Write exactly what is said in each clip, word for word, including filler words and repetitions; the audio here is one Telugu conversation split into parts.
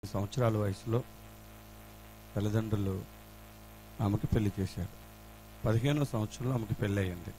సంవత్సరాల వయసులో తల్లిదండ్రులు ఆమెకి పెళ్లి చేశారు. పదిహేనో సంవత్సరంలో ఆమెకి పెళ్ళి అయ్యింది.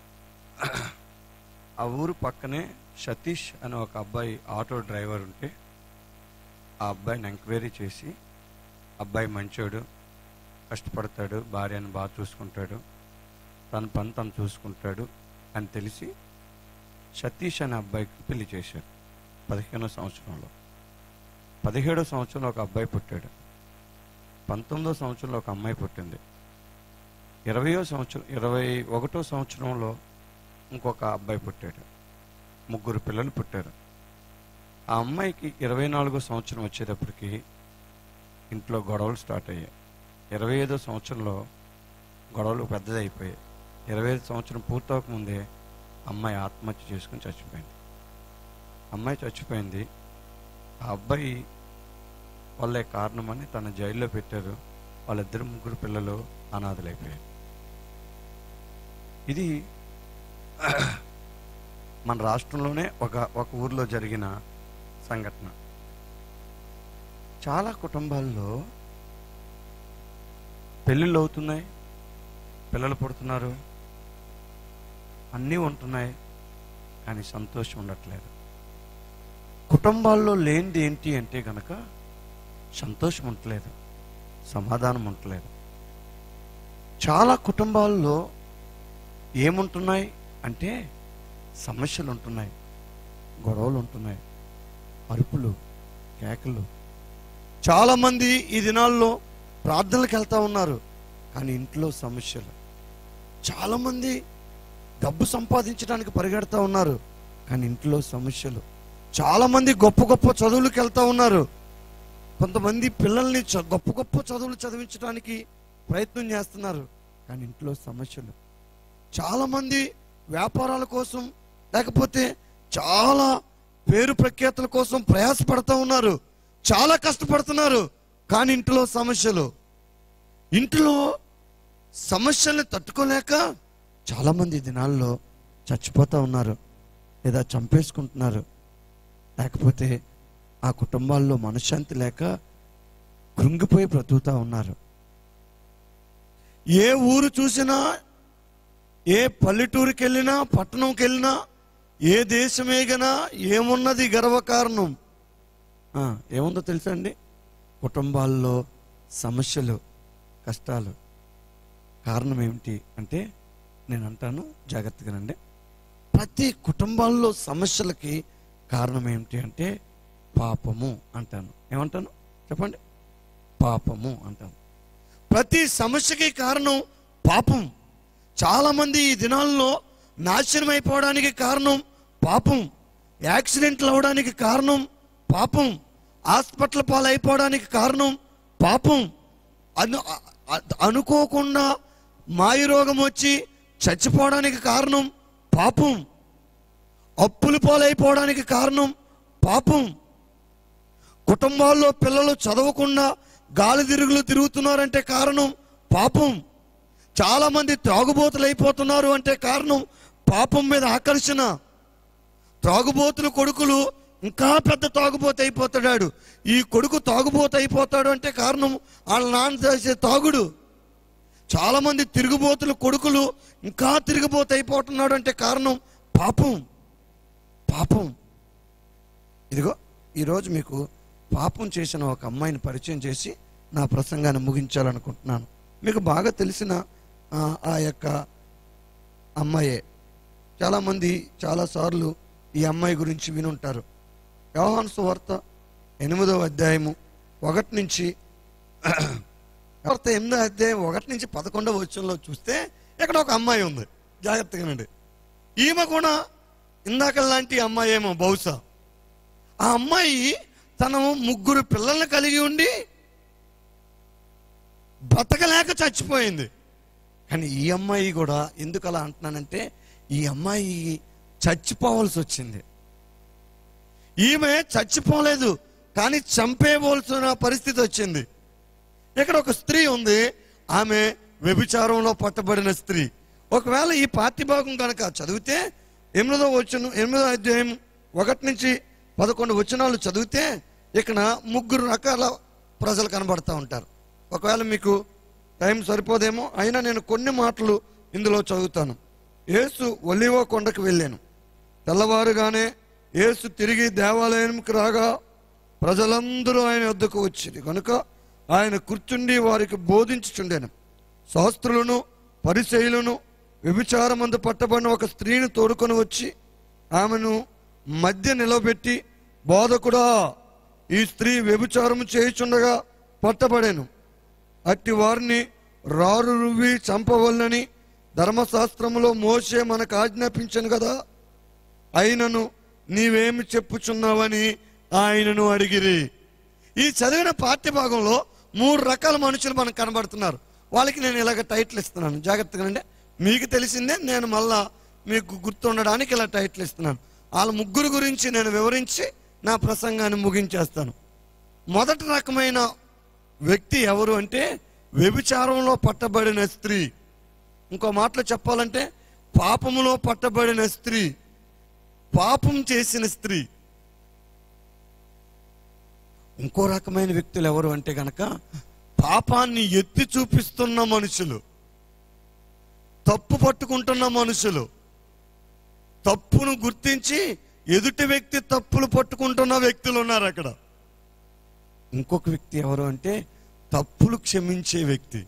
ఆ ఊరు పక్కనే సతీష్ అనే ఒక అబ్బాయి ఆటో డ్రైవర్ ఉంటే ఆ అబ్బాయిని ఎంక్వైరీ చేసి, అబ్బాయి మంచోడు, కష్టపడతాడు, భార్యను బాగా చూసుకుంటాడు, తన పని తను చూసుకుంటాడు అని తెలిసి సతీష్ అనే అబ్బాయికి పెళ్లి చేశారు పదిహేనో సంవత్సరంలో. పదిహేడో సంవత్సరంలో ఒక అబ్బాయి పుట్టాడు. పంతొమ్మిదో సంవత్సరంలో ఒక అమ్మాయి పుట్టింది. ఇరవయో సంవత్సరం ఇరవై ఒకటో సంవత్సరంలో ఇంకొక అబ్బాయి పుట్టాడు. ముగ్గురు పిల్లలు పుట్టారు. ఆ అమ్మాయికి ఇరవై నాలుగో సంవత్సరం వచ్చేటప్పటికి ఇంట్లో గొడవలు స్టార్ట్ అయ్యాయి. ఇరవై ఐదో సంవత్సరంలో గొడవలు పెద్దదైపోయాయి. ఇరవై ఐదు సంవత్సరం పూర్తవకముందే అమ్మాయి ఆత్మహత్య చేసుకుని చచ్చిపోయింది. అమ్మాయి చచ్చిపోయింది. ఆ అబ్బాయి వాళ్ళే కారణమని తన జైల్లో పెట్టారు. వాళ్ళిద్దరు ముగ్గురు పిల్లలు అనాథలైపోయారు. ఇది మన రాష్ట్రంలోనే ఒక ఒక ఊర్లో జరిగిన సంఘటన. చాలా కుటుంబాల్లో పెళ్ళిళ్ళు అవుతున్నాయి, పిల్లలు పుడుతున్నారు, అన్నీ ఉంటున్నాయి, కానీ సంతోషం ఉండట్లేదు. కుటుంబాల్లో లేనిది ఏంటి అంటే కనుక సంతోషం ఉండట్లేదు, సమాధానం ఉండట్లేదు. చాలా కుటుంబాల్లో ఏముంటున్నాయి అంటే సమస్యలు ఉంటున్నాయి, గొడవలు ఉంటున్నాయి, అరుపులు, కేకలు. చాలామంది ఈ దినాల్లో ప్రార్థనలకు వెళ్తూ ఉన్నారు, కానీ ఇంట్లో సమస్యలు. చాలామంది డబ్బు సంపాదించడానికి పరిగెడతా ఉన్నారు, కానీ ఇంట్లో సమస్యలు. చాలామంది గొప్ప గొప్ప చదువులకు వెళ్తూ ఉన్నారు. కొంతమంది పిల్లల్ని గొప్ప గొప్ప చదువులు చదివించడానికి ప్రయత్నం చేస్తున్నారు, కానీ ఇంట్లో సమస్యలు. చాలామంది వ్యాపారాల కోసం లేకపోతే చాలా పేరు ప్రఖ్యాతుల కోసం ప్రయాసపడుతూ ఉన్నారు, చాలా కష్టపడుతున్నారు, కానీ ఇంట్లో సమస్యలు. ఇంట్లో సమస్యల్ని తట్టుకోలేక చాలామంది దినాల్లో చచ్చిపోతూ ఉన్నారు, లేదా చంపేసుకుంటున్నారు. లేకపోతే ఆ కుటుంబాల్లో మనశ్శాంతి లేక కృంగిపోయి బ్రతుకుతూ ఉన్నారు. ఏ ఊరు చూసినా, ఏ పల్లెటూరుకి వెళ్ళినా, పట్టణంకి వెళ్ళినా, ఏ దేశమేగనా ఏమున్నది గర్వకారణం? ఏముందో తెలుసా అండి? కుటుంబాల్లో సమస్యలు, కష్టాలు. కారణం ఏమిటి అంటే నేను అంటాను, జాగ్రత్తగానండి. ప్రతి కుటుంబాల్లో సమస్యలకి కారణం ఏమిటి అంటే పాపము అంటాను. ఏమంటాను చెప్పండి? పాపము అంటాను. ప్రతి సమస్యకి కారణం పాపం. చాలామంది ఈ దినాల్లో నాశనం అయిపోవడానికి కారణం పాపం. యాక్సిడెంట్లు అవడానికి కారణం పాపం. హాస్పిటల్ పాలైపోవడానికి కారణం పాపం. అను అనుకోకుండా మాయ రోగం వచ్చి చచ్చిపోవడానికి కారణం పాపం. అప్పులు పాలైపోవడానికి కారణం పాపం. కుటుంబాల్లో పిల్లలు చదవకుండా గాలి తిరుగులు తిరుగుతున్నారంటే కారణం పాపం. చాలామంది త్రాగుబోతులు అయిపోతున్నారు అంటే కారణం పాపం మీద ఆకర్షణ. త్రాగుబోతులు కొడుకులు ఇంకా పెద్ద తాగుబోతు అయిపోతాడు. ఈ కొడుకు తాగుబోతు అయిపోతాడు అంటే కారణం వాళ్ళ నాన్న చేసే తాగుడు. చాలామంది తిరుగుబోతులు కొడుకులు ఇంకా తిరుగుబోతు అయిపోతున్నాడు అంటే కారణం పాపం. పాపం. ఇదిగో ఈరోజు మీకు పాపం చేసిన ఒక అమ్మాయిని పరిచయం చేసి నా ప్రసంగాన్ని ముగించాలనుకుంటున్నాను. మీకు బాగా తెలిసిన ఆ యొక్క అమ్మాయే. చాలామంది చాలాసార్లు ఈ అమ్మాయి గురించి వినుంటారు. యోహాను సువార్త ఎనిమిదవ అధ్యాయము ఒకటి నుంచి ఎనిమిదవ అధ్యాయం ఒకటి నుంచి పదకొండవ వచనంలో చూస్తే ఇక్కడ ఒక అమ్మాయి ఉంది. జాగ్రత్తగానండి. ఈమె కూడా ఇందాక లాంటి అమ్మాయి ఏమో బహుశా. ఆ అమ్మాయి తను ముగ్గురు పిల్లల్ని కలిగి ఉండి బతకలేక చచ్చిపోయింది. కానీ ఈ అమ్మాయి కూడా ఎందుకు అలా అంటున్నానంటే, ఈ అమ్మాయి చచ్చిపోవలసి వచ్చింది. ఈమె చచ్చిపోలేదు, కానీ చంపేయవలసిన పరిస్థితి వచ్చింది. ఇక్కడ ఒక స్త్రీ ఉంది, ఆమె వ్యభిచారంలో పట్టబడిన స్త్రీ. ఒకవేళ ఈ పాఠ్య భాగం కనుక చదివితే ఎనిమిదో వచనం ఎనిమిదో అధ్యాయం ఒకటి నుంచి పదకొండు వచనాలు చదివితే ఇక్కడ ముగ్గురు రకాల ప్రజలు కనబడుతూ ఉంటారు. ఒకవేళ మీకు టైం సరిపోదేమో, అయినా నేను కొన్ని మాటలు ఇందులో చదువుతాను. యేసు ఒలీవ కొండకు వెళ్ళాను. తెల్లవారుగానే యేసు తిరిగి దేవాలయంకి రాగా ప్రజలందరూ ఆయన వద్దకు వచ్చింది కనుక ఆయన కూర్చుండి వారికి బోధించుచుండెను. శాస్త్రులను పరిసయ్యులను వ్యభిచారమందు పట్టబడిన ఒక స్త్రీని తోడుకొని వచ్చి ఆమెను మధ్య నిలబెట్టి, బోధకుడా, ఈ స్త్రీ వ్యభిచారము చేయుచుండగా పట్టబడెను. అట్టి వారిని రారు రువ్వి చంపవలనని ధర్మశాస్త్రములో మోషే మనకు ఆజ్ఞాపించను కదా, అయినను నీవేమి చెప్పుచున్నావని ఆయనను అడిగిరి. ఈ చదివిన పాఠ్య భాగంలో మూడు రకాల మనుషులు మనకు కనబడుతున్నారు. వాళ్ళకి నేను ఇలాగ టైటిల్ ఇస్తున్నాను, జాగ్రత్తగా అంటే మీకు తెలిసిందే, నేను మళ్ళా మీకు గుర్తుండడానికి ఇలా టైటిల్ ఇస్తున్నాను. వాళ్ళ ముగ్గురు గురించి నేను వివరించి నా ప్రసంగాన్ని ముగించేస్తాను. మొదటి రకమైన వ్యక్తి ఎవరు అంటే వ్యభిచారంలో పట్టబడిన స్త్రీ. ఇంకో మాటలో చెప్పాలంటే పాపములో పట్టబడిన స్త్రీ, పాపం చేసిన స్త్రీ. ఇంకో రకమైన వ్యక్తులు ఎవరు అంటే గనక పాపాన్ని ఎత్తి చూపిస్తున్న మనుషులు, తప్పు పట్టుకుంటున్న మనుషులు, తప్పును గుర్తించి ఎదుటి వ్యక్తి తప్పులు పట్టుకుంటున్న వ్యక్తులు ఉన్నారు అక్కడ. ఇంకొక వ్యక్తి ఎవరు అంటే తప్పులు క్షమించే వ్యక్తి,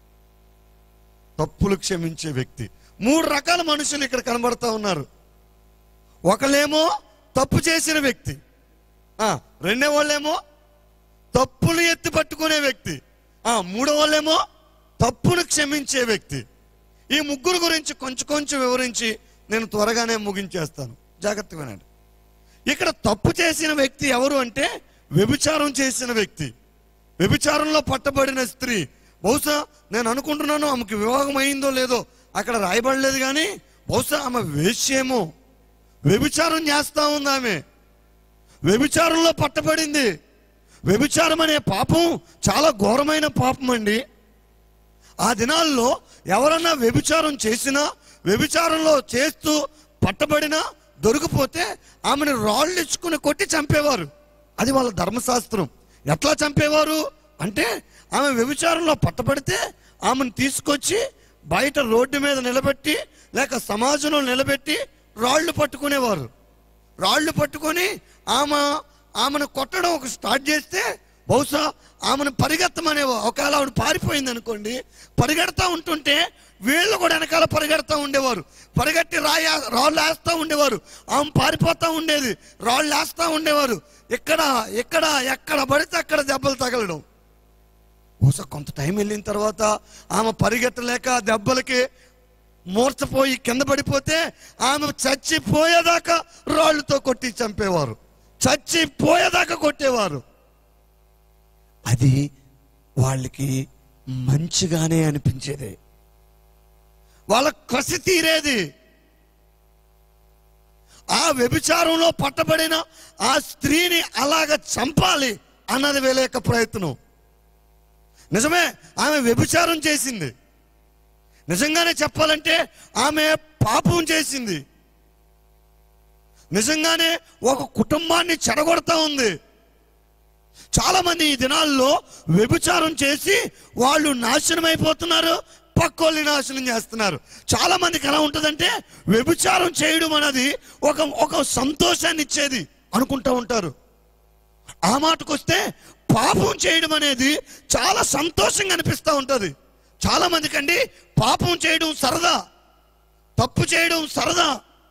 తప్పులు క్షమించే వ్యక్తి. మూడు రకాల మనుషులు ఇక్కడ కనబడతా ఉన్నారు. ఒకళ్ళేమో తప్పు చేసిన వ్యక్తి, రెండో వాళ్ళేమో తప్పులు ఎత్తి పట్టుకునే వ్యక్తి, మూడో వాళ్ళేమో తప్పును క్షమించే వ్యక్తి. ఈ ముగ్గురు గురించి కొంచెం కొంచెం వివరించి నేను త్వరగానే ముగించేస్తాను, జాగ్రత్తగా వినండి. ఇక్కడ తప్పు చేసిన వ్యక్తి ఎవరు అంటే వ్యభిచారం చేసిన వ్యక్తి, వ్యభిచారంలో పట్టబడిన స్త్రీ. బహుశా నేను అనుకుంటున్నాను ఆమెకు వివాహం అయిందో లేదో అక్కడ రాయబడలేదు, కానీ బహుశా ఆమె వేశ్యేమో, వ్యభిచారం చేస్తా ఉంది. ఆమె వ్యభిచారంలో పట్టబడింది. వ్యభిచారం అనే పాపం చాలా ఘోరమైన పాపం అండి. ఆ దినాల్లో ఎవరన్నా వ్యభిచారం చేసినా, వ్యభిచారంలో చేస్తూ పట్టబడినా, దొరికిపోతే ఆమెను రాళ్ళు ఇచ్చుకుని కొట్టి చంపేవారు. అది వాళ్ళ ధర్మశాస్త్రం. ఎట్లా చంపేవారు అంటే ఆమె వ్యభిచారంలో పట్టబడితే ఆమెను తీసుకొచ్చి బయట రోడ్డు మీద నిలబెట్టి లేక సమాజంలో నిలబెట్టి రాళ్ళు పట్టుకునేవారు. రాళ్ళు పట్టుకొని ఆమె ఆమెను కొట్టడం ఒక స్టార్ట్ చేస్తే బహుశా ఆమెను పరిగెత్తమనేవో. ఒకవేళ ఆవిడ పారిపోయింది అనుకోండి, పరిగెడతా ఉంటుంటే వీళ్ళు కూడా వెనకాల పరిగెడతా ఉండేవారు. పరిగెట్టి రాయ రాళ్ళు వేస్తూ ఉండేవారు. ఆమె పారిపోతూ ఉండేది, రాళ్ళు వేస్తూ ఉండేవారు. ఎక్కడ ఎక్కడ ఎక్కడ పడితే అక్కడ దెబ్బలు తగలడం. బహుశా కొంత టైం వెళ్ళిన తర్వాత ఆమె పరిగెత్తలేక దెబ్బలకి మూర్చపోయి కింద పడిపోతే ఆమె చచ్చిపోయేదాకా రాళ్ళతో కొట్టి చంపేవారు, చచ్చిపోయేదాకా కొట్టేవారు. అది వాళ్ళకి మంచిగానే అనిపించేది, వాళ్ళ కసి తీరేది. ఆ వ్యభిచారంలో పట్టబడిన ఆ స్త్రీని అలాగ చంపాలి అన్నది వీళ్ళ యొక్క ప్రయత్నం. నిజమే, ఆమె వ్యభిచారం చేసింది. నిజంగానే చెప్పాలంటే ఆమె పాపం చేసింది. నిజంగానే ఒక కుటుంబాన్ని చెడగొడతా ఉంది. చాలా మంది ఈ దినాల్లో వ్యభిచారం చేసి వాళ్ళు నాశనం అయిపోతున్నారు, పక్కోళ్ళని నాశనం చేస్తున్నారు. చాలా మందికి ఎలా ఉంటుందంటే వ్యభిచారం చేయడం అనేది ఒక ఒక సంతోషాన్ని ఇచ్చేది అనుకుంటూ ఉంటారు. ఆ మాటకు వస్తే పాపం చేయడం అనేది చాలా సంతోషంగా అనిపిస్తూ ఉంటుంది. చాలా మందికి అండి పాపం చేయడం సరదా, తప్పు చేయడం సరదా.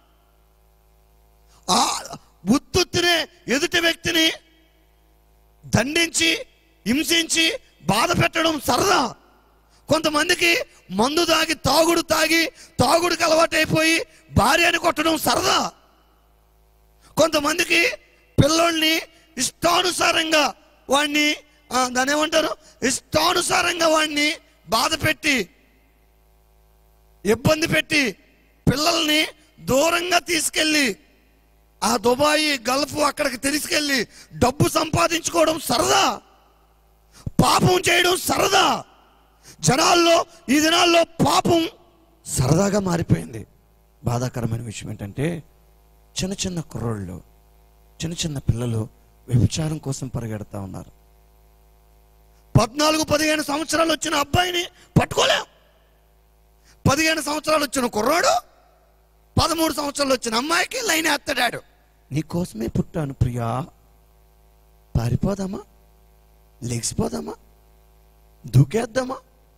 ఆ ఉత్తుత్తినే ఎదుటి వ్యక్తిని దండించి హింసించి బాధ పెట్టడం సరదా. కొంతమందికి మందు తాగి తాగుడు తాగి తాగుడుకి అలవాటైపోయి భార్యని కొట్టడం సరదా. కొంతమందికి పిల్లోల్ని ఇష్టానుసారంగా వాడిని దాన్ని ఏమంటారు ఇష్టానుసారంగా వాడిని బాధ పెట్టి ఇబ్బంది పెట్టి పిల్లల్ని దూరంగా తీసుకెళ్ళి ఆ దుబాయ్ గల్ఫ్ అక్కడికి తీసుకెళ్ళి డబ్బు సంపాదించుకోవడం సరదా, పాపం చేయడం సరదా. జనాల్లో ఈ దినాల్లో పాపం సరదాగా మారిపోయింది. బాధాకరమైన విషయం ఏంటంటే చిన్న చిన్న కుర్రోళ్ళు, చిన్న చిన్న పిల్లలు వ్యభిచారం కోసం పరిగెడతా ఉన్నారు. పద్నాలుగు పదిహేను సంవత్సరాలు వచ్చిన అబ్బాయిని పట్టుకోలేం. పదిహేను సంవత్సరాలు వచ్చిన కుర్రాడు, పదమూడు సంవత్సరాలు వచ్చిన అమ్మాయికి లైన్ ఎత్తడాడు. నీకోసమే పుట్టాను ప్రియా, పారిపోదామా, లెగిసిపోదామా, దూకేద్దామా?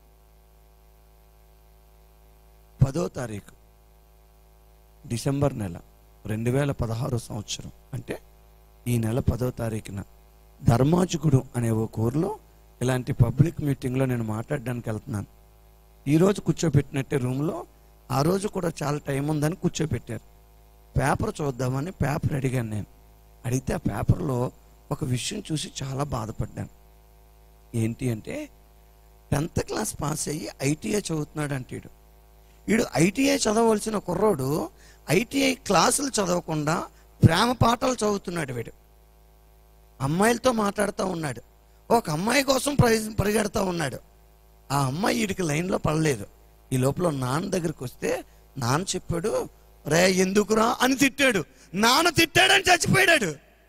పదో తారీఖు డిసెంబర్ నెల రెండు వేల పదహారు సంవత్సరం, అంటే ఈ నెల పదో తారీఖున ధర్మాజుగుడు అనే ఓ ఊరిలో ఇలాంటి పబ్లిక్ మీటింగ్లో నేను మాట్లాడడానికి వెళ్తున్నాను. ఈరోజు కూర్చోబెట్టినట్టే రూమ్లో ఆ రోజు కూడా చాలా టైం ఉందని కూర్చోబెట్టారు. పేపర్ చూద్దామని పేపర్ అడిగాను. నేను అడిగితే ఆ పేపర్లో ఒక విషయం చూసి చాలా బాధపడ్డాను. ఏంటి అంటే, టెన్త్ క్లాస్ పాస్ అయ్యి ఐటీఐ చదువుతున్నాడు అంటాడు. వీడు ఐటీఐ చదవలసిన కుర్రోడు ఐటీఐ క్లాసులు చదవకుండా ప్రేమ పాఠాలు చదువుతున్నాడు. వీడు అమ్మాయిలతో మాట్లాడుతూ ఉన్నాడు. ఒక అమ్మాయి కోసం పరి పరిగెడతా ఉన్నాడు. ఆ అమ్మాయి వీడికి లైన్లో పడలేదు. ఈ లోపల నాన్న దగ్గరికి వస్తే నాన్న చెప్పాడు, రే ఎందుకురా అని తిట్టాడు. నాన్న తిట్టాడని చచ్చిపోయాడు.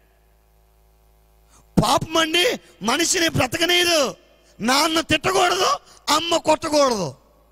పాపమండి మనిషిని బ్రతకనీయదు. నాన్న తిట్టకూడదు, అమ్మ కొట్టకూడదు.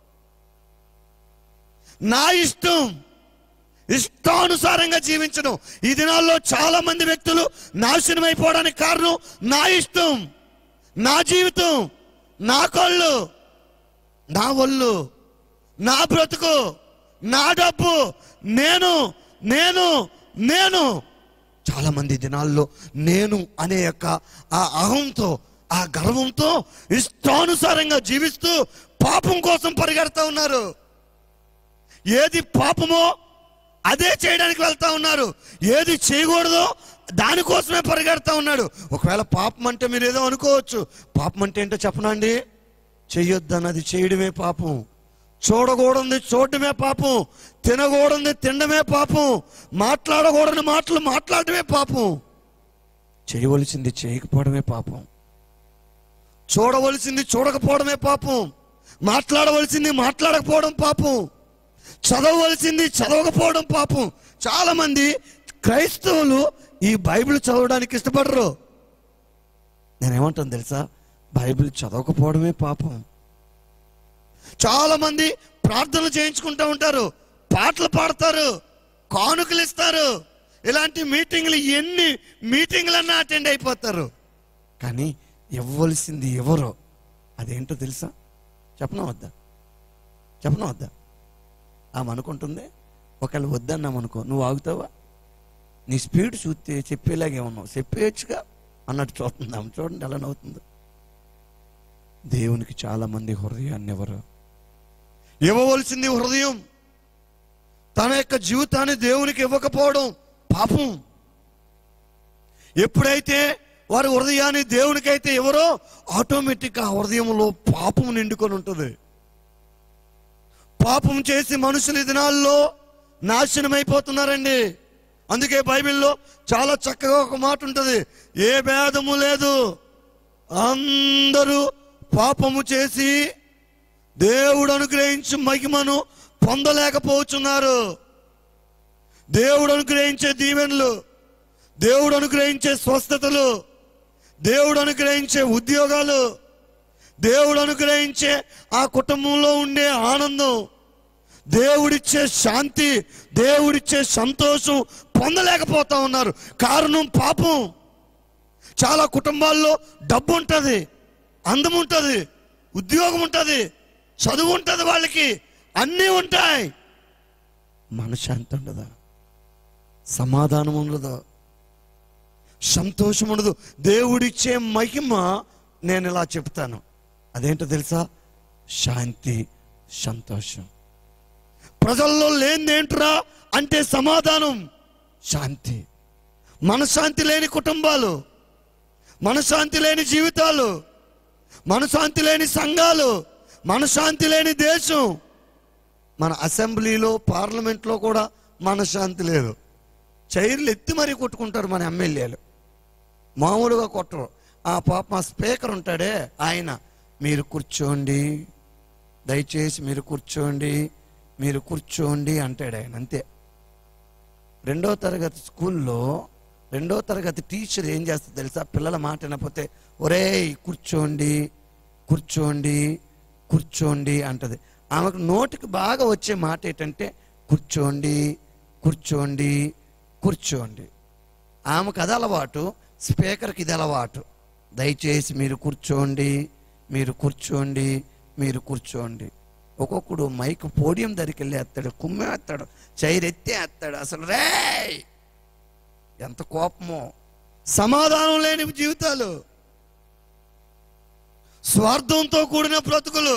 నా ఇష్టం, ఇష్టానుసారంగా జీవించడం. ఈ దినాల్లో చాలా మంది వ్యక్తులు నాశనం అయిపోవడానికి కారణం నా ఇష్టం, నా జీవితం, నా కళ్ళు, నా ఒళ్ళు, నా బ్రతుకు, నా డబ్బు, నేను నేను నేను చాలా మంది దినాల్లో నేను అనే యొక్క ఆ అహంతో, ఆ గర్వంతో ఇష్టానుసారంగా జీవిస్తూ పాపం కోసం పరిగెడతా ఉన్నారు. ఏది పాపమో అదే చేయడానికి వెళ్తా ఉన్నారు. ఏది చేయకూడదో దానికోసమే పరిగెడతా ఉన్నాడు. ఒకవేళ పాపం అంటే మీరు ఏదో అనుకోవచ్చు. పాపం అంటే ఏంటో చెప్పనండి. చెయ్యొద్దన్నది చేయడమే పాపం, చూడకూడదు చూడటమే పాపం, తినకూడదు తినడమే పాపం, మాట్లాడకూడని మాటలు మాట్లాడటమే పాపం, చేయవలసింది చేయకపోవడమే పాపం, చూడవలసింది చూడకపోవడమే పాపం, మాట్లాడవలసింది మాట్లాడకపోవడం పాపం, చదవవలసింది చదవకపోవడం పాపం. చాలా మంది క్రైస్తవులు ఈ బైబిల్ చదవడానికి ఇష్టపడరు. నేనేమంటాను తెలుసా, బైబిల్ చదవకపోవడమే పాపం. చాలా మంది ప్రార్థనలు చేయించుకుంటూ ఉంటారు, పాటలు పాడతారు, కానుకలు ఇస్తారు, ఇలాంటి మీటింగ్లు ఎన్ని మీటింగ్లన్నా అటెండ్ అయిపోతారు. కానీ ఇవ్వవలసింది ఎవరో అదేంటో తెలుసా? చెప్పనా వద్దా? చెప్పనా వద్దా? ఆమె అనుకుంటుంది, ఒకవేళ వద్దన్నామనుకో నువ్వు ఆగుతావా? నీ స్పీడ్ చూస్తే చెప్పేలాగే ఉన్నావు, చెప్పేయచ్చుగా అన్నట్టు చూస్తుంది ఆమె. చూడండి ఎలా నవ్వుతుందో. దేవునికి చాలా మంది హృదయాన్ని ఎవరు ఇవ్వవలసింది హృదయం, తన యొక్క జీవితాన్ని దేవునికి ఇవ్వకపోవడం పాపం. ఎప్పుడైతే వారి హృదయాన్ని దేవునికైతే ఎవరో ఆటోమేటిక్గా ఆ హృదయంలో పాపం నిండుకొని ఉంటుంది. పాపం చేసి మనుషుల దినాల్లో నాశనం అయిపోతున్నారండి. అందుకే బైబిల్లో చాలా చక్కగా ఒక మాట ఉంటుంది, ఏ భేదము లేదు, అందరూ పాపము చేసి దేవుడు అనుగ్రహించి మహిమను పొందలేకపోతున్నారు. దేవుడు అనుగ్రహించే దీవెనలు, దేవుడు అనుగ్రహించే స్వస్థతలు, దేవుడు అనుగ్రహించే ఉద్యోగాలు, దేవుడు అనుగ్రహించే ఆ కుటుంబంలో ఉండే ఆనందం, దేవుడిచ్చే శాంతి, దేవుడిచ్చే సంతోషం పొందలేకపోతా ఉన్నారు. కారణం పాపం. చాలా కుటుంబాల్లో డబ్బు ఉంటుంది, అందం ఉంటుంది, ఉద్యోగం ఉంటుంది, చదువు ఉంటుంది, వాళ్ళకి అన్నీ ఉంటాయి. మనశ్శాంతి ఉండదా, సమాధానం ఉండదు, సంతోషం ఉండదు. దేవుడిచ్చే మహిమ నేను ఇలా చెప్తాను, అదేంటో తెలుసా? శాంతి, సంతోషం. ప్రజల్లో లేనిదేంట్రా అంటే సమాధానం, శాంతి. మనశ్శాంతి లేని కుటుంబాలు, మనశ్శాంతి లేని జీవితాలు, మనశ్శాంతి లేని సంఘాలు, మనశ్శాంతి లేని దేశం. మన అసెంబ్లీలో, పార్లమెంట్లో కూడా మనశ్శాంతి లేదు. చైర్లు ఎత్తి మరీ కొట్టుకుంటారు మన ఎమ్మెల్యేలు, మామూలుగా కొట్టరు. ఆ పాప మా స్పీకర్ ఉంటాడే ఆయన, మీరు కూర్చోండి, దయచేసి మీరు కూర్చోండి, మీరు కూర్చోండి అంటాడు ఆయన, అంతే. రెండో తరగతి స్కూల్లో రెండో తరగతి టీచర్ ఏం చేస్తుంది తెలుసా? పిల్లల మాట వినకపోతే ఒరేయ్ కూర్చోండి కూర్చోండి కూర్చోండి అంటది. ఆమెకు నోటికి బాగా వచ్చే మాట ఏంటంటే కూర్చోండి కూర్చోండి కూర్చోండి. ఆమెకు అది అలవాటు, స్పీకర్కి ఇది అలవాటు. దయచేసి మీరు కూర్చోండి మీరు కూర్చోండి మీరు కూర్చోండి. ఒక్కొక్కడు మైక్ పోడియం దగ్గరికి వెళ్ళి ఎత్తాడు, కుమ్మే ఎత్తాడు, చైర్ ఎత్తే ఎత్తాడు. అసలు రే ఎంత కోపమో! సమాధానం లేని జీవితాలు, స్వార్థంతో కూడిన బ్రతుకులు.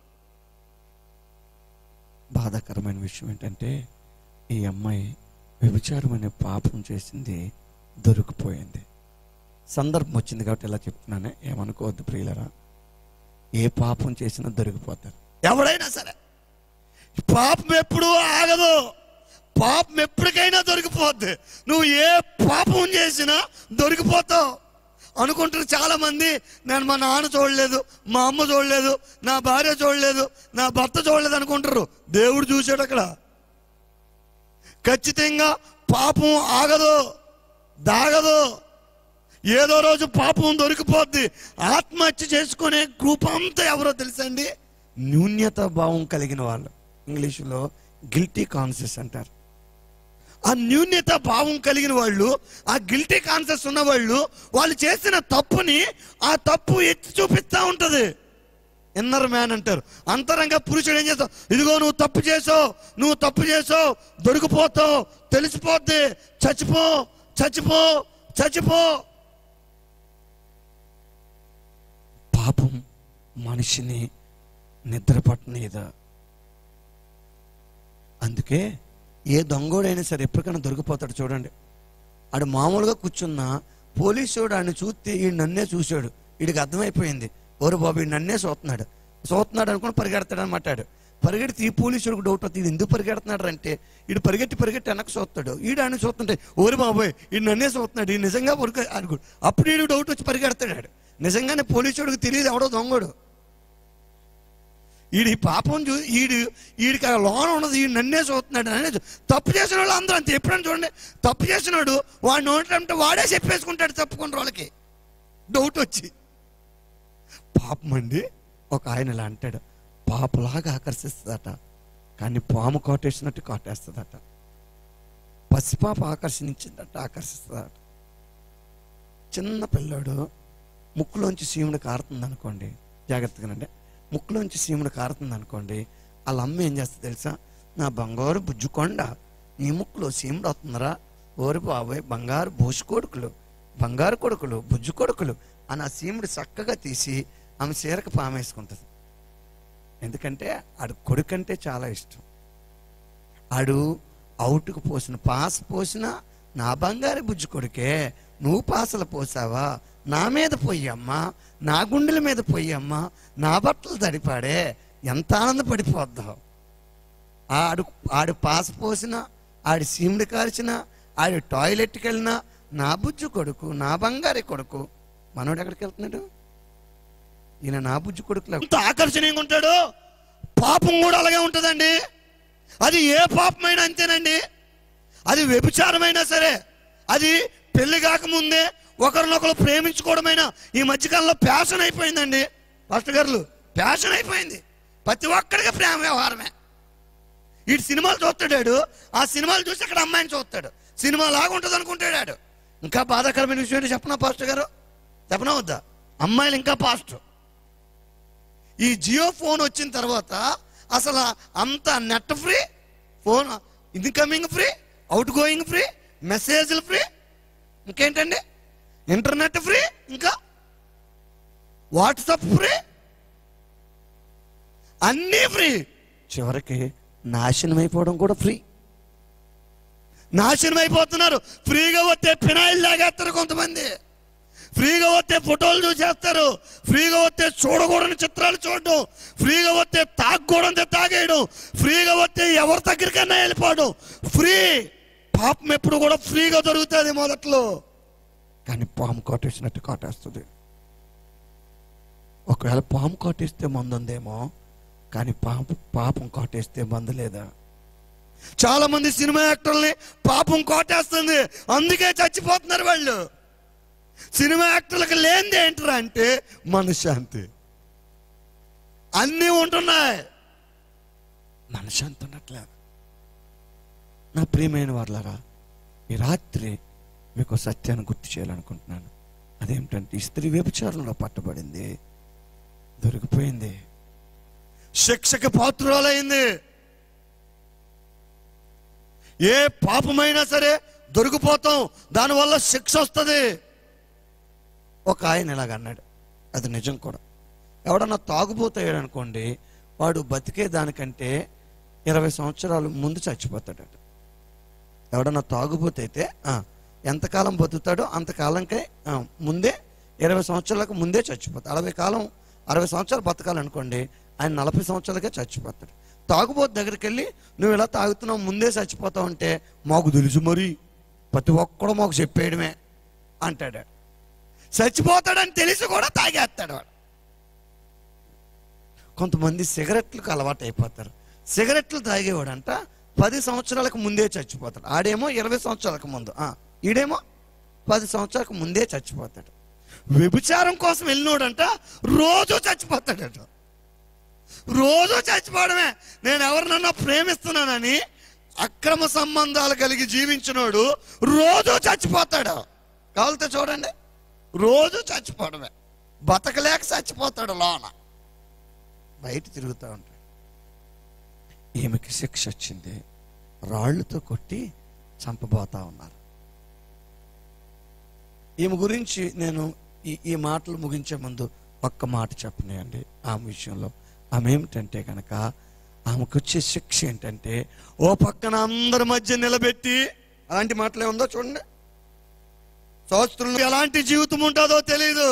బాధాకరమైన విషయం ఏంటంటే ఈ అమ్మాయి వ్యభిచారం అనే పాపం చేసింది, దొరికిపోయింది. సందర్భం వచ్చింది కాబట్టి ఇలా చెప్తున్నానే, ఏమనుకోవద్దు ప్రియులరా. ఏ పాపం చేసినా దొరికిపోతారు ఎవడైనా సరే. పాపం ఎప్పుడూ ఆగదు, పాపం ఎప్పటికైనా దొరికిపోద్ది. నువ్వు ఏ పాపం చేసినా దొరికిపోతావు. అనుకుంటారు చాలా మంది, నేను మా నాన్న చూడలేదు, మా అమ్మ చూడలేదు, నా భార్య చూడలేదు, నా భర్త చూడలేదు అనుకుంటారు. దేవుడు చూశాడు అక్కడ. ఖచ్చితంగా పాపం ఆగదు, దాగదు. ఏదో రోజు పాపం దొరికిపోద్ది. ఆత్మహత్య చేసుకునే గ్రూప్ అంతా ఎవరో తెలుసండి? న్యూన్యత భావం కలిగిన వాళ్ళు. ఇంగ్లీషులో గిల్టీ కాన్షియస్ అంటారు. ఆ న్యూన్యత భావం కలిగిన వాళ్ళు, ఆ గిల్టీ కాన్షియస్ ఉన్న వాళ్ళు, వాళ్ళు చేసిన తప్పుని ఆ తప్పు ఎత్తి చూపిస్తూ ఉంటుంది. ఇన్నర్ మ్యాన్ అంటారు. అంతరంగ పురుషుడు ఏం చేస్తావు? ఇదిగో నువ్వు తప్పు చేసావు, నువ్వు తప్పు చేసావు, దొరికిపోతావు, తెలిసిపోద్ది, చచ్చిపో చచ్చిపో చచ్చిపో. పాపం మనిషిని నిద్రపట్టనేదా. అందుకే ఏ దొంగోడైనా సరే ఎప్పటికైనా దొరికిపోతాడు. చూడండి, ఆడు మామూలుగా కూర్చున్నా పోలీసుడు ఆయన చూస్తే ఈ నన్నే చూశాడు, వీడికి అర్థమైపోయింది, ఓరు బాబు ఈ నన్నే చూస్తున్నాడు చూస్తున్నాడు అనుకుని పరిగెడతాడు అనమాట. పరిగెడితే ఈ పోలీసుడికి డౌట్ అవుతుంది, ఇది ఎందుకు పరిగెడుతున్నాడు అంటే వీడు పరిగెట్టి పరిగెట్టి వెనక్కి చూస్తాడు. ఈడు ఆయన చూస్తుంటే ఓరి బాబోయ్ ఈ నన్నే చూస్తున్నాడు, ఈ నిజంగా పొరుగు అనుకోడు. అప్పుడు వీడు డౌట్ వచ్చి పరిగెడతాడు. నిజంగానే పోలీసుడికి తెలియదు ఎవడో దొంగడు. ఈడి పాపం చూ ఈడు ఈడికి ఆ లోన్ ఉన్నది, ఈ నన్నే చూస్తున్నాడు అనేది. తప్పు చేసిన వాళ్ళు అందరూ అంతే. ఎప్పుడైనా చూడండి, తప్పు చేసినాడు వాడు నోటంటే వాడే చెప్పేసుకుంటాడు తప్పుకున్న వాళ్ళకి డౌట్ వచ్చి. పాపం అండి. ఒక ఆయన ఇలా అంటాడు, పాపలాగా ఆకర్షిస్తుందట, కానీ పాము కాటేసినట్టు కాటేస్తుందట. పసిపాప ఆకర్షించిందట, ఆకర్షిస్తుందట. చిన్న పిల్లాడు ముక్కులోంచి సీముడు కారుతుంది అనుకోండి, జాగ్రత్తగానండి, ముక్కులోంచి సీముడు కారుతుంది అనుకోండి, వాళ్ళ అమ్మ ఏం చేస్తుంది తెలుసా? నా బంగారు బుజ్జుకొండ, నీ ముక్కులో సీముడు వస్తుందరా, ఓరి బాబోయ్ బంగారు బోసు కొడుకులు, బంగారు కొడుకులు, బుజ్జు కొడుకులు అని ఆ సీముడు చక్కగా తీసి ఆమె చీరకు పామేసుకుంటుంది. ఎందుకంటే ఆడు కొడుకంటే చాలా ఇష్టం. ఆడు అవుటుకు పోసిన పాస పోసిన నా బంగారు బుజ్జు కొడుకే, నువ్వు పాసలు పోసావా, నా మీద పోయమ్మా, నా గుండెల మీద పోయమ్మా, నా బట్టలు తడిపాడే, ఎంత ఆనందపడిపోద్దావు. ఆడు ఆడు పాస పోసిన, ఆడి సీముడు కాల్చిన, ఆడి టాయిలెట్కి వెళ్ళినా నా బుజ్జు కొడుకు, నా బంగారు కొడుకు. మనోడు ఎక్కడికి వెళ్తున్నాడు? ఈయన నా బుజ్జు కొడుకులో ఎంత ఆకర్షణీయంగా ఉంటాడు. పాపం కూడా అలాగే ఉంటుందండి. అది ఏ పాపమైనా అంతేనండి. అది వ్యభిచారమైనా సరే, అది పెళ్లి కాకముందే ఒకరినొకరు ప్రేమించుకోవడమైనా ఈ మధ్యకాలంలో ప్యాషన్ అయిపోయిందండి. పాస్టర్ గారు ప్యాషన్ అయిపోయింది. ప్రతి ఒక్కడికి ప్రేమ వ్యవహారమే. వీడు సినిమాలు చూస్తాడాడు, ఆ సినిమాలు చూసి అక్కడ అమ్మాయిని చూస్తాడు, సినిమా లాగా ఉంటుంది అనుకుంటాడాడు. ఇంకా బాధాకరమైన విషయం ఏంటి చెప్పనా పాస్టర్ గారు? చెప్పనా వద్దా? అమ్మాయిలు ఇంకా పాస్ట్. ఈ జియో ఫోన్ వచ్చిన తర్వాత అసలు అంత net free, phone incoming free, outgoing free, మెసేజ్లు ఫ్రీ, ఇంకేంటండి ఇంటర్నెట్ ఫ్రీ, ఇంకా వాట్సాప్ ఫ్రీ, అన్నీ ఫ్రీ. చివరికి నాశనం అయిపోవడం కూడా ఫ్రీ. నాశనం అయిపోతున్నారు. ఫ్రీగా వస్తే ఫినాయిల్ లాగేస్తారు కొంతమంది, ఫ్రీగా వస్తే ఫోటోలు చూసేస్తారు, ఫ్రీగా వస్తే చూడకూడని చిత్రాలు చూడడం, ఫ్రీగా వస్తే తాగకూడదు తాగేయడం, ఫ్రీగా వస్తే ఎవరి దగ్గరికన్నా వెళ్ళిపోవడం. ఫ్రీ. పాపం ఎప్పుడు కూడా ఫ్రీగా దొరుకుతుంది మొదట్లో, కానీ పాము కాటేసినట్టు కాటేస్తుంది. ఒకవేళ పాము కాటేస్తే మందు ఉందేమో, కానీ పాప పాపం కాటేస్తే మందు లేదా? చాలా మంది సినిమా యాక్టర్లని పాపం కోటేస్తుంది, అందుకే చచ్చిపోతున్నారు వాళ్ళు. సినిమా యాక్టర్లకు లేనిది ఏంటరా అంటే మనశ్శాంతి. అన్నీ ఉంటున్నాయి, మనశ్శాంతి ఉండట్లేదు. నా ప్రియమైన వాళ్ళారా, ఈ రాత్రి మీకు సత్యాన్ని గుర్తు చేయాలనుకుంటున్నాను. అదేమిటంటే ఈ స్త్రీ వ్యభిచారంలో పట్టబడింది, దొరికిపోయింది, శిక్షకి పాత్రురాలైంది. ఏ పాపమైనా సరే దొరికిపోతాం, దానివల్ల శిక్ష వస్తుంది. ఒక ఆయన ఇలాగ అన్నాడు, అది నిజం కూడా. ఎవడన్నా తాగుబోతాడు అనుకోండి, వాడు బతికే దానికంటే ఇరవై సంవత్సరాలు ముందు చచ్చిపోతాడట. ఎవడన్నా తాగుబోతే అయితే ఎంతకాలం బతుకుతాడో అంతకాలంకే ముందే, ఇరవై సంవత్సరాలకు ముందే చచ్చిపోతాడు. అరవై కాలం అరవై సంవత్సరాలు బతకాలనుకోండి, ఆయన నలభై సంవత్సరాలకే చచ్చిపోతాడు. తాగుబోతు దగ్గరికి వెళ్ళి నువ్వు ఇలా తాగుతున్నావు ముందే చచ్చిపోతావు అంటే, మాకు తెలుసు మరి, ప్రతి ఒక్కడు మాకు చెప్పేయడమే అంటాడు. చచ్చిపోతాడని తెలిసి కూడా తాగేస్తాడు వాడు. కొంతమంది సిగరెట్లకు అలవాటు అయిపోతారు. సిగరెట్లు తాగేవాడంట పది సంవత్సరాలకు ముందే చచ్చిపోతాడు. ఆడేమో ఇరవై సంవత్సరాలకు ముందు, ఈడేమో పది సంవత్సరాలకు ముందే చచ్చిపోతాడు. వ్యభిచారం కోసం వెళ్ళినోడంట రోజు చచ్చిపోతాడట. రోజు చచ్చిపోవడమే. నేను ఎవరినన్నా ప్రేమిస్తున్నానని అక్రమ సంబంధాలు కలిగి జీవించినోడు రోజు చచ్చిపోతాడు. కావాలితే చూడండి, రోజు చచ్చిపోవడమే. బతకలేక చచ్చిపోతాడు, లోన బయట తిరుగుతూ ఉంటాడు. ఈమెకి శిక్ష వచ్చింది, రాళ్లతో కొట్టి చంపబోతా ఉన్నారు. ఈమె గురించి నేను ఈ ఈ మాటలు ముగించే ముందు ఒక్క మాట చెప్పనియండి. ఆమె విషయంలో ఆమె ఏమిటంటే కనుక, ఆమెకు వచ్చే శిక్ష ఏంటంటే, ఓ పక్కన అందరి మధ్య నిలబెట్టి, అలాంటి మాటలే ఉందో చూడండి, సంవత్సరంలో ఎలాంటి జీవితం ఉంటుందో తెలీదు,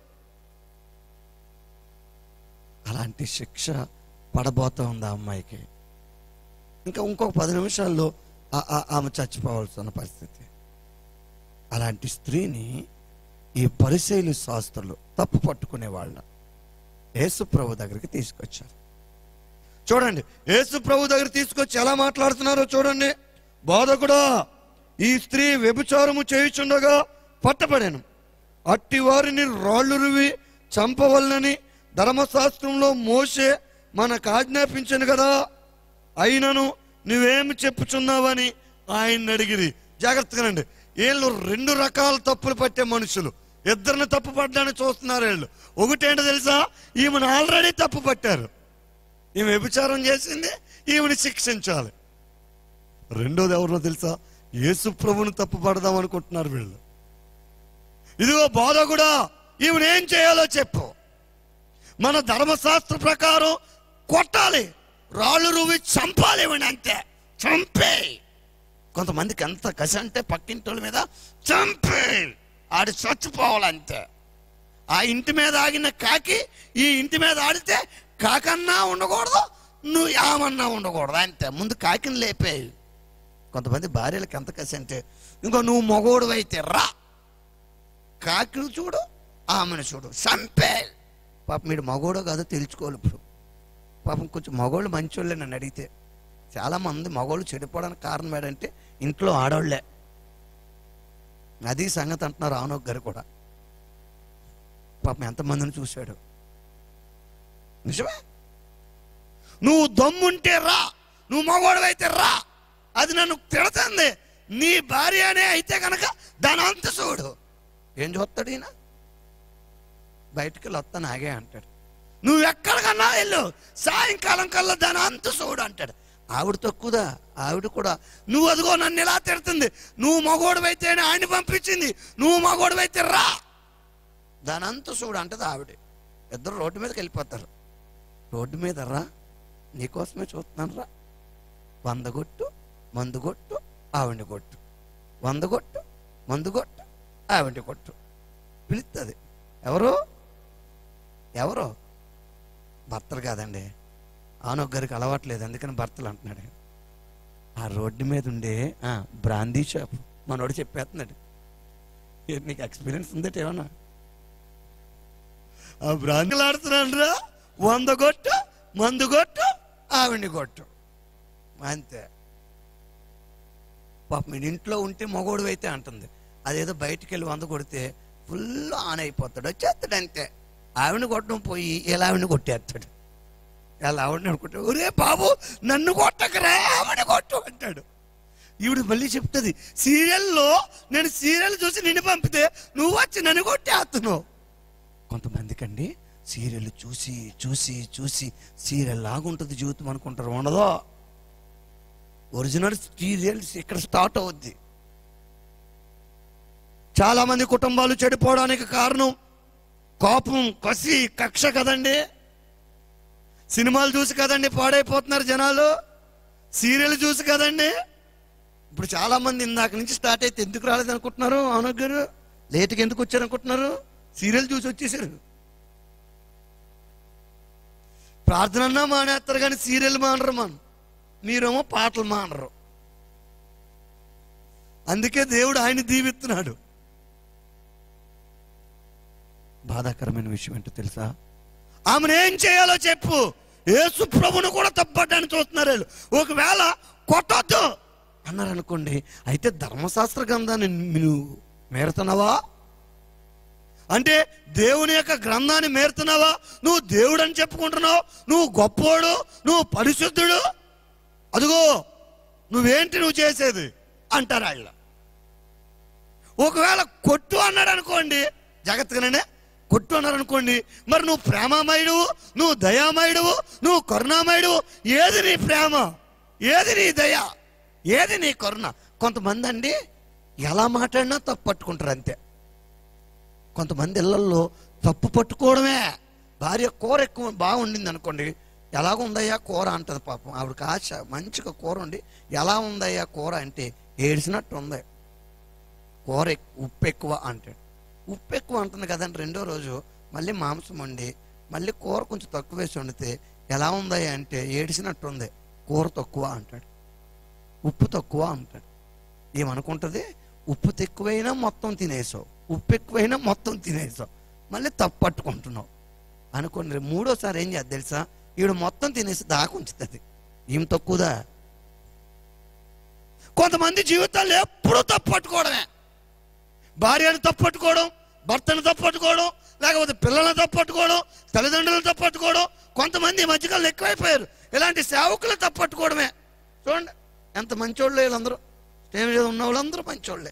అలాంటి శిక్ష పడబోతా ఉంది ఆ అమ్మాయికి. ఇంకా ఇంకొక పది నిమిషాల్లో ఆమె చచ్చిపోవాల్సిన పరిస్థితి. అలాంటి స్త్రీని ఈ పరిసయ్యులు శాస్త్రులు తప్పు పట్టుకునే వాళ్ళ యేసు ప్రభు దగ్గరికి తీసుకొచ్చారు. చూడండి, యేసు ప్రభు దగ్గర తీసుకొచ్చి ఎలా మాట్లాడుతున్నారో చూడండి. బోధకుడా, ఈ స్త్రీ వ్యభిచారము చేయుచుండగా పట్టబడెను, అట్టి వారిని రాళ్ళు రువి చంపవలనని ధర్మశాస్త్రంలో మోషే మనకు ఆజ్ఞాపించను కదా, అయినను నువ్వేమి చెప్పుచున్నావని ఆయన్ని అడిగిరి. జాగ్రత్తగానండి, వీళ్ళు రెండు రకాల తప్పులు పట్టే మనుషులు. ఇద్దరిని తప్పు పడ్డాన్ని చూస్తున్నారు వీళ్ళు. ఒకటేంటో తెలుసా, ఈమెను ఆల్రెడీ తప్పు పట్టారు, ఈమె వ్యభిచారం చేసింది, ఈమెను శిక్షించాలి. రెండోది ఎవరో తెలుసా, యేసు ప్రభుని తప్పు పడదాం అనుకుంటున్నారు వీళ్ళు. ఇదిగో బోధకుడా, ఈమెను ఏం చేయాలో చెప్పు, మన ధర్మశాస్త్ర ప్రకారం కొట్టాలి, రాళ్ళు రువి చంపాలి, ఇవ్వండి అంతే, చంపే. కొంతమందికి ఎంత కసి అంటే పక్కింటోళ్ళ మీద చంపే, ఆడి చచ్చిపోవాలంతే. ఆ ఇంటి మీద ఆగిన కాకి ఈ ఇంటి మీద ఆడితే కాకన్నా ఉండకూడదు, నువ్వు ఏమన్నా ఉండకూడదు అంతే, ముందు కాకిని లేపే. కొంతమంది భార్యలకు ఎంత కసి అంటే, ఇంకో నువ్వు మగోడు అయితే రా, కాకిని చూడు ఆమెను చూడు చంపే. పాపం మీరు మగోడో కాదో తెలుసుకోవాలి. ఇప్పుడు పాపం కొంచెం మగోళ్ళు మంచోళ్ళే. నన్ను అడిగితే చాలామంది మగోళ్ళు చెడిపోవడానికి కారణం ఏంటంటే ఇంట్లో ఆడవాళ్లే. అది సంగతి అంటున్నారు రావణోక్ గారు కూడా. పాపం ఎంతమందిని చూశాడు. నిజమే, నువ్వు దమ్ముంటే రా, నువ్వు మగోడు అయితే రా, అది నన్ను తిడుతుంది, నీ భార్యనే అయితే కనుక దాని అంత చూడు. ఏం చూస్తాడు ఈయన, బయటికి వెళ్ళి వస్తాను ఆగే అంటాడు. నువ్వు ఎక్కడికన్నా వెళ్ళు, సాయంకాలం కల్లా దాని అంత చూడు అంటాడు. ఆవిడ తక్కువదా, ఆవిడ కూడా నువ్వు అదిగో నన్ను ఇలా తిడుతుంది, నువ్వు మగోడు అయితే ఆయన పంపించింది, నువ్వు మగోడు అయితే రా, దాని అంత చూడు అంటది ఆవిడ. ఇద్దరు రోడ్డు మీదకి వెళ్ళిపోతారు. రోడ్డు మీద రా, నీకోసమే చూస్తున్నాను రా, వంద కొట్టు మందు కొట్టు ఆవిడ కొట్టు, వంద కొట్టు మందు కొట్టు ఆవిడ కొట్టు పిలుస్తుంది. ఎవరు ఎవరో భర్తలు కాదండి, ఆనొక గారికి అలవాట్లేదు, అందుకని భర్తలు అంటున్నాడు. ఆ రోడ్డు మీద ఉండే బ్రాందీ షాప్ మనోడు చెప్పేస్తున్నాడు. నీకు ఎక్స్పీరియన్స్ ఉందట ఏమన్నా? ఆ బ్రాందీలు ఆడుతున్నాడు రా, వంద కొట్టు మందు కొట్టు ఆవిడ్ని కొట్టు అంతే. పాపం మీ ఇంట్లో ఉంటే మగోడు అయితే అంటుంది, అదేదో బయటికి వెళ్ళి వంద కొడితే ఫుల్ ఆన్ అయిపోతాడు, వచ్చేస్తాడు అంతే. ఆవిడని కొట్టడం పోయి ఇలా ఆవిడని కొట్టేస్తాడు. ఇలా ఆవిడని అనుకుంటాడు, ఒరే బాబు నన్ను కొట్టకరా ఆవిడ కొట్టు అంటాడు. ఈవిడ మళ్ళీ చెప్తుంది, సీరియల్లో నేను సీరియల్ చూసి నిన్ను పంపితే నువ్వు వచ్చి నన్ను కొట్టేస్తున్నావు. కొంతమందికి అండి సీరియల్ చూసి చూసి చూసి సీరియల్ లాగుంటుంది జీవితం అనుకుంటారు, ఉండదో. ఒరిజినల్ సీరియల్స్ ఇక్కడ స్టార్ట్ అవుద్ది. చాలా మంది కుటుంబాలు చెడిపోవడానికి కారణం కోపం, కసి, కక్ష కదండి. సినిమాలు చూసి కదండి పాడైపోతున్నారు జనాలు, సీరియల్ చూసి కదండి. ఇప్పుడు చాలా మంది ఇందాక నుంచి స్టార్ట్ అయితే ఎందుకు రాలేదు అనుకుంటున్నారు, అవును గారు లేట్గా ఎందుకు వచ్చారు అనుకుంటున్నారు, సీరియల్ చూసి వచ్చేసారు. ప్రార్థన అన్నా మానేస్తారు కానీ సీరియల్ మానరు. మనం మీరేమో పాటలు మానరు. అందుకే దేవుడు ఆయన దీవిస్తున్నాడు. బాధాకరమైన విషయం ఏంటో తెలుసా, ఆమెను ఏం చేయాలో చెప్పు. యేసు ప్రభువును కూడా తప్పడానికి చూస్తున్నారు వీళ్ళు. ఒకవేళ కొట్టొద్దు అన్నారు అనుకోండి, అయితే ధర్మశాస్త్ర గ్రంథాన్ని నువ్వు మేరుతున్నావా అంటే దేవుని యొక్క గ్రంథాన్ని మేరుతున్నావా? నువ్వు దేవుడు అని చెప్పుకుంటున్నావు, నువ్వు గొప్పోడు, నువ్వు పరిశుద్ధుడు, అదిగో నువ్వేంటి నువ్వు చేసేది అంటారు ఆయన. ఒకవేళ కొట్టు అన్నాడు అనుకోండి, జాగ్రత్తగానే కొట్టు అన్నారు అనుకోండి, మరి నువ్వు ప్రేమమయుడు, నువ్వు దయామయుడు, నువ్వు కరుణామయుడు, ఏది నీ ప్రేమ, ఏది నీ దయ, ఏది నీ కరుణ? కొంతమంది అండి ఎలా మాట్లాడినా తప్పు పట్టుకుంటారు అంతే. కొంతమంది ఇళ్లలో తప్పు పట్టుకోవడమే. భార్య కూర ఎక్కువ బాగుండింది అనుకోండి, ఎలాగ ఉందయ్యా కూర అంటది. పాపం ఆవిడకి ఆశ, మంచిగా కూర ఉండి ఎలా ఉందయ్యా కూర అంటే ఏడిసినట్టు ఉంది, కూర ఉప్పు ఎక్కువ అంటాడు. ఉప్పు ఎక్కువ అంటుంది కదండి. రెండో రోజు మళ్ళీ మాంసం వండి మళ్ళీ కూర కొంచెం తక్కువ వేసి వండితే ఎలా ఉందయ్యా అంటే ఏడిసినట్టు ఉంది, కూర తక్కువ అంటాడు, ఉప్పు తక్కువ అంటాడు. ఏమనుకుంటుంది, ఉప్పు తక్కువైనా మొత్తం తినేసావు, ఉప్పు ఎక్కువైనా మొత్తం తినేసావు, మళ్ళీ తప్పు పట్టుకుంటున్నావు అనుకోండి. మూడోసారి ఏం చేద్దాం తెలుసా, ఈవిడ మొత్తం తినేసి దాకుంచుతుంది, ఏం తక్కువదా. కొంతమంది జీవితాల్లో ఎప్పుడూ తప్పు పట్టుకోవడమే. భార్యను తప్పు పట్టుకోవడం, భర్తను తప్పు పట్టుకోవడం, లేకపోతే పిల్లలను తప్పు పట్టుకోవడం, తల్లిదండ్రులను తప్పు పట్టుకోవడం. కొంతమంది ఈ మధ్యకాలంలో ఎక్కువైపోయారు ఇలాంటి సేవకులు తప్పు పట్టుకోవడమే. చూడండి ఎంత మంచోళ్ళు వీళ్ళందరూ, స్టేజ్ మీద ఉన్న వాళ్ళందరూ మంచోళ్ళే,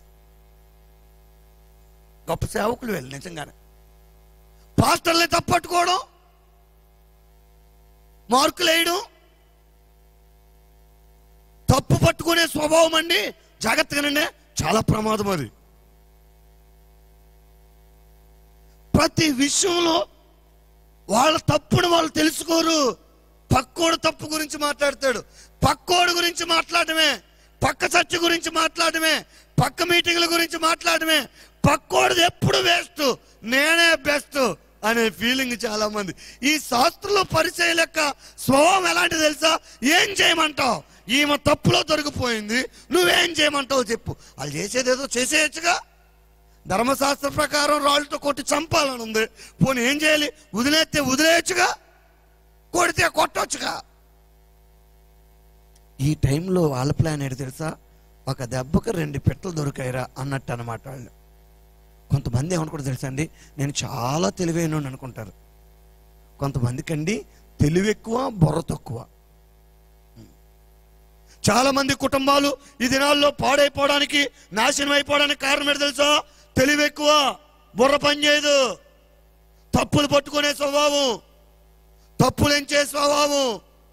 గొప్ప సేవకులు వీళ్ళు నిజంగానే. పాస్టర్ని తప్పు పట్టుకోవడం, మార్కులు వేయడం, తప్పు పట్టుకునే స్వభావం అండి జాగ్రత్తగానే చాలా ప్రమాదం. అది ప్రతి విషయంలో వాళ్ళ తప్పును వాళ్ళు తెలుసుకోరు. పక్కోడు తప్పు గురించి మాట్లాడతాడు, పక్కోడు గురించి మాట్లాడమే, పక్క చర్చ గురించి మాట్లాడమే, పక్క మీటింగ్ల గురించి మాట్లాడమే. పక్కోడిది ఎప్పుడు వేస్ట్, నేనే బెస్ట్ అనే ఫీలింగ్ చాలా మంది. ఈ శాస్త్రంలో పరిచయ లెక్క స్వభావం ఎలాంటి తెలుసా? ఏం చేయమంటావు, ఈమె తప్పులో దొరికిపోయింది, నువ్వేం చేయమంటావు చెప్పు. వాళ్ళు చేసేదేదో చేసేయచ్చుగా. ధర్మశాస్త్ర ప్రకారం రాళ్ళతో కొట్టి చంపాలని ఉంది, పోనీ ఏం చేయాలి, వదిలేస్తే వదిలేయచ్చుగా, కొడితే కొట్టొచ్చుగా. ఈ టైంలో వాళ్ళ ప్లాన్ ఏంటి తెలుసా? ఒక దెబ్బకి రెండు పెట్టలు దొరికాయిరా అన్నట్టు అనమాట వాళ్ళు. కొంతమంది ఏమనుకుంటారు తెలుసా అండి, నేను చాలా తెలివైన అనుకుంటారు. కొంతమందికి అండి తెలివి ఎక్కువ, బుర్ర తక్కువ. చాలా మంది కుటుంబాలు ఈ దినాల్లో పాడైపోవడానికి, నాశనం అయిపోవడానికి కారణం ఏంటి తెలుసా? తెలివి ఎక్కువ, బుర్ర పనిచేయదు, తప్పులు పట్టుకునే స్వభావం, తప్పులు ఎంచే స్వభావం.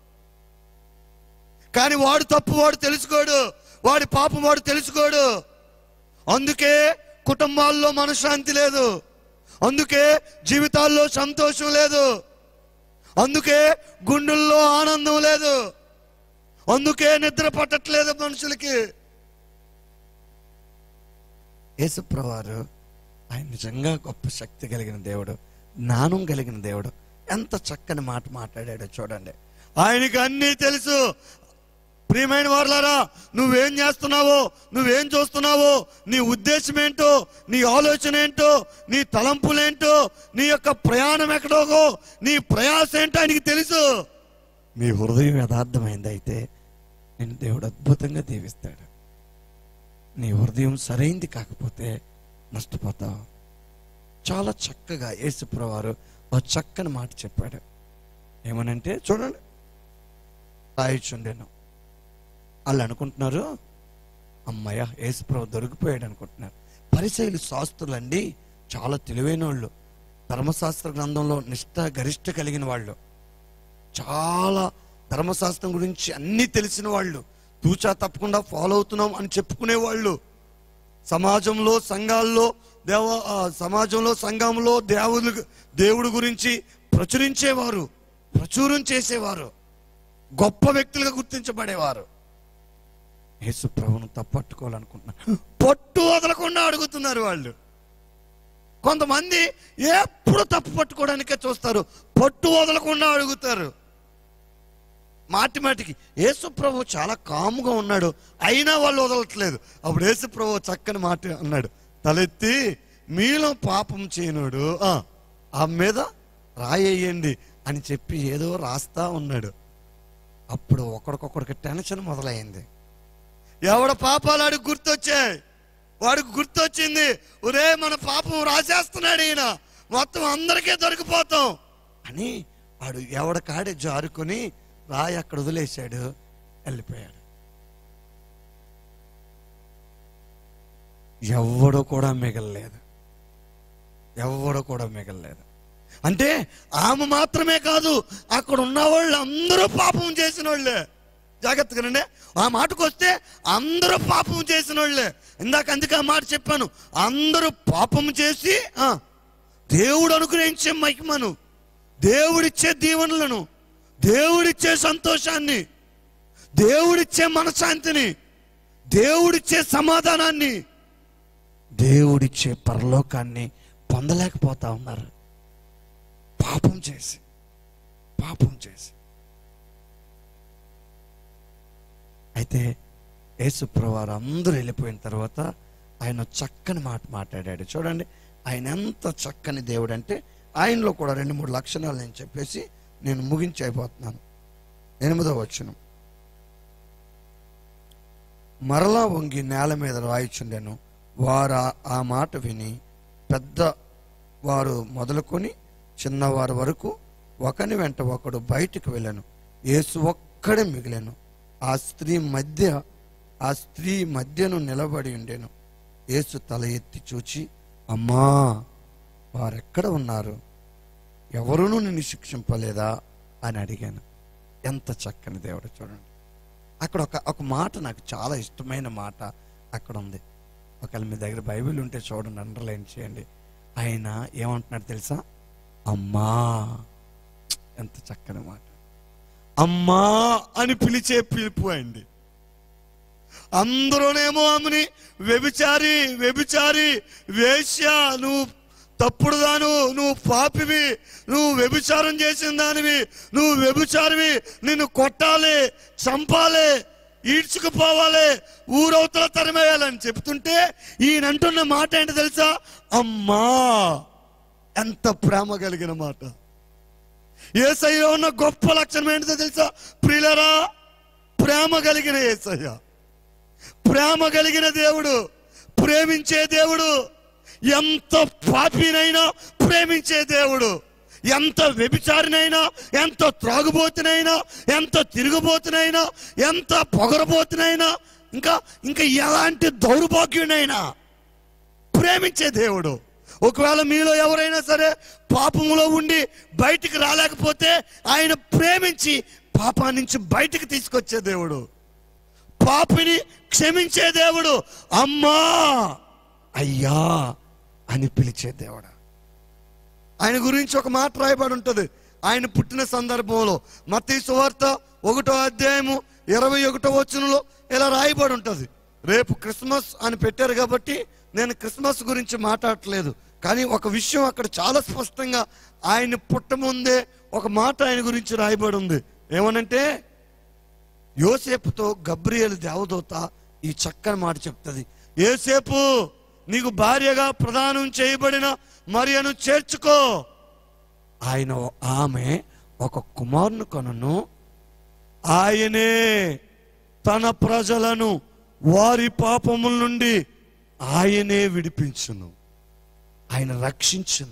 కానీ వాడు తప్పు వాడు తెలుసుకోడు, వాడి పాపం వాడు తెలుసుకోడు. అందుకే కుటుంబాల్లో మనశ్శాంతి లేదు, అందుకే జీవితాల్లో సంతోషం లేదు, అందుకే గుండెల్లో ఆనందం లేదు, అందుకే నిద్ర పట్టట్లేదు మనుషులకి. యేసుప్రభువారు ఆయన నిజంగా గొప్ప శక్తి కలిగిన దేవుడు, జ్ఞానం కలిగిన దేవుడు. ఎంత చక్కని మాట మాట్లాడాడో చూడండి. ఆయనకి అన్నీ తెలుసు. ప్రియమైన వారులారా, నువ్వేం చేస్తున్నావో, నువ్వేం చూస్తున్నావో, నీ ఉద్దేశం ఏంటో, నీ ఆలోచన ఏంటో, నీ తలంపులేంటో, నీ యొక్క ప్రయాణం ఎక్కడోగో, నీ ప్రయాస ఏంటో ఆయనకి తెలుసు. నీ హృదయం యథార్థమైంది అయితే నేను దేవుడు అద్భుతంగా దీవిస్తాడు. నీ హృదయం సరైంది కాకపోతే నష్టపోతావు. చాలా చక్కగా యేసుప్రభువు వారు ఒక చక్కని మాట చెప్పాడు. ఏమనంటే చూడండి, రాయిచుండెను. వాళ్ళు అనుకుంటున్నారు, అమ్మయ్య యేసుప్రభువు దొరికిపోయాడు అనుకుంటున్నారు. పరిసయ్యులు శాస్త్రులండి చాలా తెలివైన వాళ్ళు, ధర్మశాస్త్ర గ్రంథంలో నిష్ఠ గరిష్ట కలిగిన వాళ్ళు, చాలా ధర్మశాస్త్రం గురించి అన్నీ తెలిసిన వాళ్ళు, తూచా తప్పకుండా ఫాలో అవుతున్నాం అని చెప్పుకునేవాళ్ళు, సమాజంలో సంఘాల్లో దేవ సమాజంలో సంఘంలో దేవుడు దేవుడి గురించి ప్రచురించేవారు, ప్రచురం చేసేవారు, గొప్ప వ్యక్తులుగా గుర్తించబడేవారు. యేసు ప్రభువును తప్పట్టుకోవాలనుకుంటున్నారు, పట్టు వదలకుండా అడుగుతున్నారు వాళ్ళు. కొంతమంది ఎప్పుడు తప్పు పట్టుకోవడానికే చూస్తారు, పట్టు వదలకుండా అడుగుతారు. మాటి మాటికి యేసు ప్రభు చాలా కాముగా ఉన్నాడు, అయినా వాళ్ళు వదలట్లేదు. అప్పుడు యేసు ప్రభు చక్కని మాట అన్నాడు, తలెత్తి మీలో పాపం చేయనోడు ఆ మీద రాయేయండి అని చెప్పి ఏదో రాస్తా ఉన్నాడు. అప్పుడు ఒకడికొకడికి టెన్షన్ మొదలైంది. ఎవడ పాపాలు వాడికి గుర్తొచ్చాయి, వాడికి గుర్తొచ్చింది, ఒరే మన పాపం రాసేస్తున్నాడు ఈయన, మొత్తం అందరికీ దొరికిపోతాం అని వాడు ఎవడ కాడే జారుకొని రాయి అక్కడ వదిలేశాడు, వెళ్ళిపోయాడు. ఎవడు కూడా మిగలలేదు, ఎవడు కూడా మిగలలేదు. అంటే ఆమె మాత్రమే కాదు, అక్కడ ఉన్న వాళ్ళు అందరూ పాపం చేసిన వాళ్ళే. జాగ్రత్తగానండి, ఆ మాటకు వస్తే అందరూ పాపం చేసిన వాళ్ళే. ఇందాక అందుకే ఆ మాట చెప్పాను, అందరూ పాపం చేసి దేవుడు అనుగ్రహించే మహిమను, దేవుడిచ్చే దీవెనలను, దేవుడిచ్చే సంతోషాన్ని, దేవుడిచ్చే మనశ్శాంతిని, దేవుడిచ్చే సమాధానాన్ని, దేవుడిచ్చే పరలోకాన్ని పొందలేకపోతా ఉన్నారు పాపం చేసి, పాపం చేసి. అయితే యేసుప్రభువు వారు అందరూ వెళ్ళిపోయిన తర్వాత ఆయన చక్కని మాట మాట్లాడాడు. చూడండి ఆయన ఎంత చక్కని దేవుడు అంటే, ఆయనలో కూడా రెండు మూడు లక్షణాలు నేను చెప్పేసి నేను ముగించైపోతున్నాను. ఎనిమిదవ వచనం, మరలా వంగి నేల మీద రాయిచుండెను. వారు ఆ మాట విని పెద్ద వారు మొదలుకొని చిన్నవారి వరకు ఒకని వెంట ఒకడు బయటికి వెళ్ళాను. యేసు ఒక్కడే మిగిలాను. ఆ స్త్రీ మధ్య ఆ స్త్రీ మధ్యను నిలబడి ఉండేను. యేసు తల ఎత్తి చూచి, అమ్మా వారెక్కడ ఉన్నారు, ఎవరునూ నిన్ను శిక్షింపలేదా అని అడిగాను. ఎంత చక్కని దేవుడు చూడండి. అక్కడ ఒక ఒక మాట నాకు చాలా ఇష్టమైన మాట అక్కడ ఉంది. ఒకవేళ మీ దగ్గర బైబిల్ ఉంటే చూడండి, అండర్లైన్ చేయండి. ఆయన ఏమంటున్నాడు తెలుసా, అమ్మా. ఎంత చక్కని మాట, అమ్మా అని పిలిచే పిలుపు అండి. అందరూనేమో ఆమెని వ్యభిచారి వ్యభిచారి వేశ్య, నువ్వు తప్పుడుదాను, నువ్వు పాపివి, నువ్వు వ్యభిచారం చేసిన దానివి, నువ్వు వ్యభిచారివి, నిన్ను కొట్టాలి, చంపాలి, ఈడ్చుకుపోవాలి, ఊరవతల తరిమేయాలని చెప్తుంటే ఈయన అంటున్న మాట ఏంటి తెలుసా, అమ్మా. ఎంత ప్రేమ కలిగిన మాట. యేసయ్య ఉన్న గొప్ప లక్షణం ఏంటిదో తెలుసా ప్రియులారా, ప్రేమ కలిగిన యేసయ్య, ప్రేమ కలిగిన దేవుడు, ప్రేమించే దేవుడు, ఎంత పాపినైనా ప్రేమించే దేవుడు, ఎంత వ్యభిచారినైనా, ఎంత త్రాగుబోతునైనా, ఎంత తిరుగుబోతునైనా, ఎంత పొగరబోతునైనా, ఇంకా ఇంకా ఎలాంటి దౌర్భాగ్యునైనా ప్రేమించే దేవుడు. ఒకవేళ మీలో ఎవరైనా సరే పాపంలో ఉండి బయటికి రాలేకపోతే ఆయన ప్రేమించి పాపం నుంచి బయటికి తీసుకొచ్చే దేవుడు, పాపిని క్షమించే దేవుడు, అమ్మా అయ్యా అని పిలిచే దేవుడు. ఆయన గురించి ఒక మాట రాయబడి ఉంటుంది. ఆయన పుట్టిన సందర్భంలో మత్తయి సువార్త ఒకటో అధ్యాయము ఇరవై ఒకటో వచనంలో ఇలా రాయబడి ఉంటుంది. రేపు క్రిస్మస్ అని పెట్టారు కాబట్టి నేను క్రిస్మస్ గురించి మాట్లాడట్లేదు, కానీ ఒక విషయం అక్కడ చాలా స్పష్టంగా ఆయన పుట్టముందే ఒక మాట ఆయన గురించి రాయబడి ఉంది. ఏమనంటే, యోసేపుతో గబ్రియేలు దేవదూత ఈ చక్కని మాట చెప్తుంది, యోసేపు నీకు భార్యగా ప్రదానం చేయబడిన మరియను చేర్చుకో, ఆయన ఆమె ఒక కుమారుని కనును, ఆయనే తన ప్రజలను వారి పాపముల నుండి ఆయనే విడిపించును, ఆయన రక్షించును.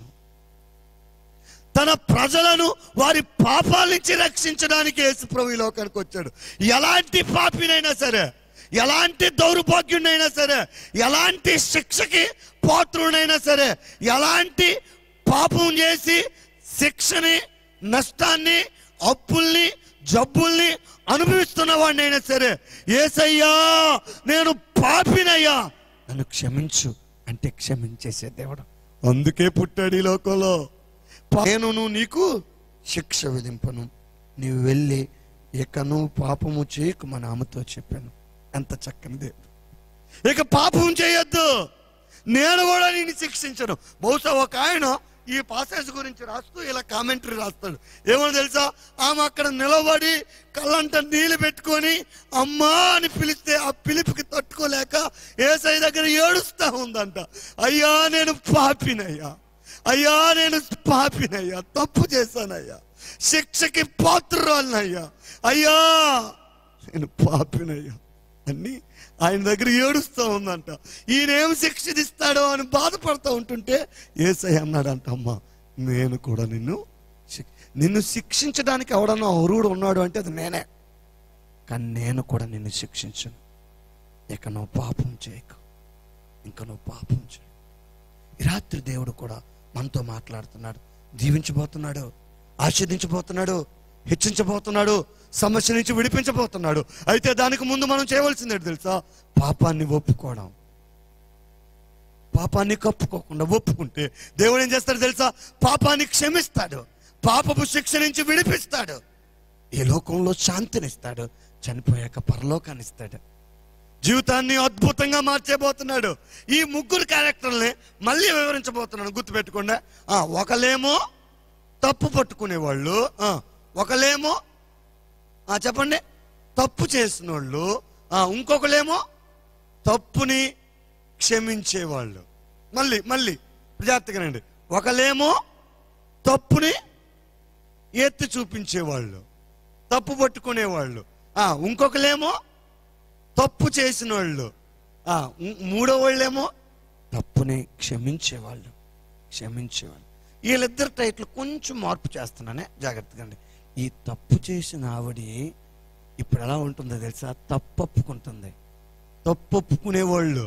తన ప్రజలను వారి పాపాల నుంచి రక్షించడానికి యేసు ప్రభు ఈ లోకానికి వచ్చాడు. ఎలాంటి పాపినైనా సరే, ఎలాంటి దౌర్భాగ్యునైనా సరే, ఎలాంటి శిక్షకి పాత్రునైనా సరే, ఎలాంటి పాపం చేసి శిక్షని, నష్టాన్ని, అప్పుల్ని, జబ్బుల్ని అనుభవిస్తున్న వాడినైనా సరే, యేసయ్యా నేను పాపినయ్యా నన్ను క్షమించు అంటే క్షమించేసే దేవుడు. అందుకే పుట్టాడు ఈ లోకంలో. నేను నీకు శిక్ష విధింపను, నీవు వెళ్ళి ఇక నువ్వు పాపము చేయకు మా నామతో చెప్పాను. ఎంత చక్కని దేవుడు. ఇక పాపం చేయొద్దు, నేను కూడా నేను శిక్షించను. బహుశా ఒక ఆయన ఈ పాసేజ్ గురించి రాస్తూ ఇలా కామెంటరీ రాస్తాడు. ఏమో తెలుసా, ఆమె అక్కడ నిలబడి కళ్ళంట నీళ్ళు పెట్టుకొని అమ్మా అని పిలిస్తే ఆ పిలుపుకి తట్టుకోలేక యేసయ్య దగ్గర ఏడుస్తా ఉందంట. అయ్యా నేను పాపినయ్యా, అయ్యా నేను పాపినయ్యా, తప్పు చేశానయ్యా, శిక్షకి పాత్రురాలనయ్యా, అయ్యా నేను పాపినయ్యా అని ఆయన దగ్గర ఏడుస్తూ ఉందంట. ఈయనేం శిక్షిస్తాడో అని బాధపడుతూ ఉంటుంటే యేసయ్య అన్నాడంట, అమ్మా నేను కూడా నిన్ను నిన్ను శిక్షించడానికి ఎవడన్నా అరువుడు ఉన్నాడు అంటే అది నేనే, కానీ నేను కూడా నిన్ను శిక్షించను. ఇక నువ్వు పాపం చేయకు, ఇంకా నువ్వు పాపం చేయ. ఈ రాత్రి దేవుడు కూడా మనతో మాట్లాడుతున్నాడు, దీవించబోతున్నాడు, ఆశీర్దించబోతున్నాడు, హెచ్చించబోతున్నాడు, సమస్య నుంచి విడిపించబోతున్నాడు. అయితే దానికి ముందు మనం చేయవలసింది తెలుసా, పాపాన్ని ఒప్పుకోవడం. పాపాన్ని కప్పుకోకుండా ఒప్పుకుంటే దేవుడు ఏం చేస్తాడు తెలుసా, పాపాన్ని క్షమిస్తాడు, పాపపు శిక్ష నుంచి విడిపిస్తాడు, ఈ లోకంలో శాంతినిస్తాడు, చనిపోయాక పరలోకాన్ని ఇస్తాడు, జీవితాన్ని అద్భుతంగా మార్చేబోతున్నాడు. ఈ ముగ్గురు క్యారెక్టర్ని మళ్ళీ వివరించబోతున్నాను, గుర్తుపెట్టుకోండి. ఒకలేమో తప్పు పట్టుకునేవాళ్ళు, ఒకలేమో చెప్పండి తప్పు చేసిన వాళ్ళు, ఇంకొకలేమో తప్పుని క్షమించేవాళ్ళు. మళ్ళీ మళ్ళీ జాగ్రత్తగానండి. ఒకలేమో తప్పుని ఎత్తి చూపించేవాళ్ళు, తప్పు పట్టుకునేవాళ్ళు. ఇంకొకలేమో తప్పు చేసిన వాళ్ళు, మూడో వాళ్ళేమో తప్పుని క్షమించేవాళ్ళు, క్షమించేవాళ్ళు. వీళ్ళిద్దరు టైటిల్ కొంచెం మార్పు చేస్తున్నానే, జాగ్రత్తగా అండి. ఈ తప్పు చేసిన ఆవిడ ఇప్పుడు ఎలా ఉంటుందో తెలుసా, తప్పొప్పుకుంటుంది. తప్పొప్పుకునేవాళ్ళు,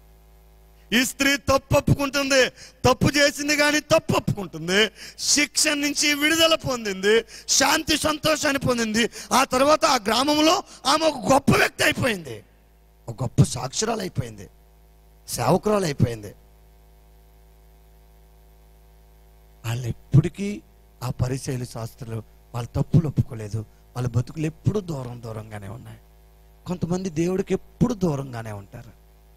ఈ స్త్రీ తప్పొప్పుకుంటుంది, తప్పు చేసింది కానీ తప్పొప్పుకుంటుంది, శిక్ష నుంచి విడుదల పొందింది, శాంతి సంతోషాన్ని పొందింది. ఆ తర్వాత ఆ గ్రామంలో ఆమె ఒక గొప్ప వ్యక్తి అయిపోయింది, ఒక గొప్ప సాక్షురాలు అయిపోయింది, సేవకురాలు అయిపోయింది. వాళ్ళు ఎప్పటికీ ఆ పరిచయలు శాస్త్రులు వాళ్ళ తప్పులు ఒప్పుకోలేదు, వాళ్ళ బతుకులు ఎప్పుడు దూరం దూరంగానే ఉన్నాయి. కొంతమంది దేవుడికి ఎప్పుడు దూరంగానే ఉంటారు.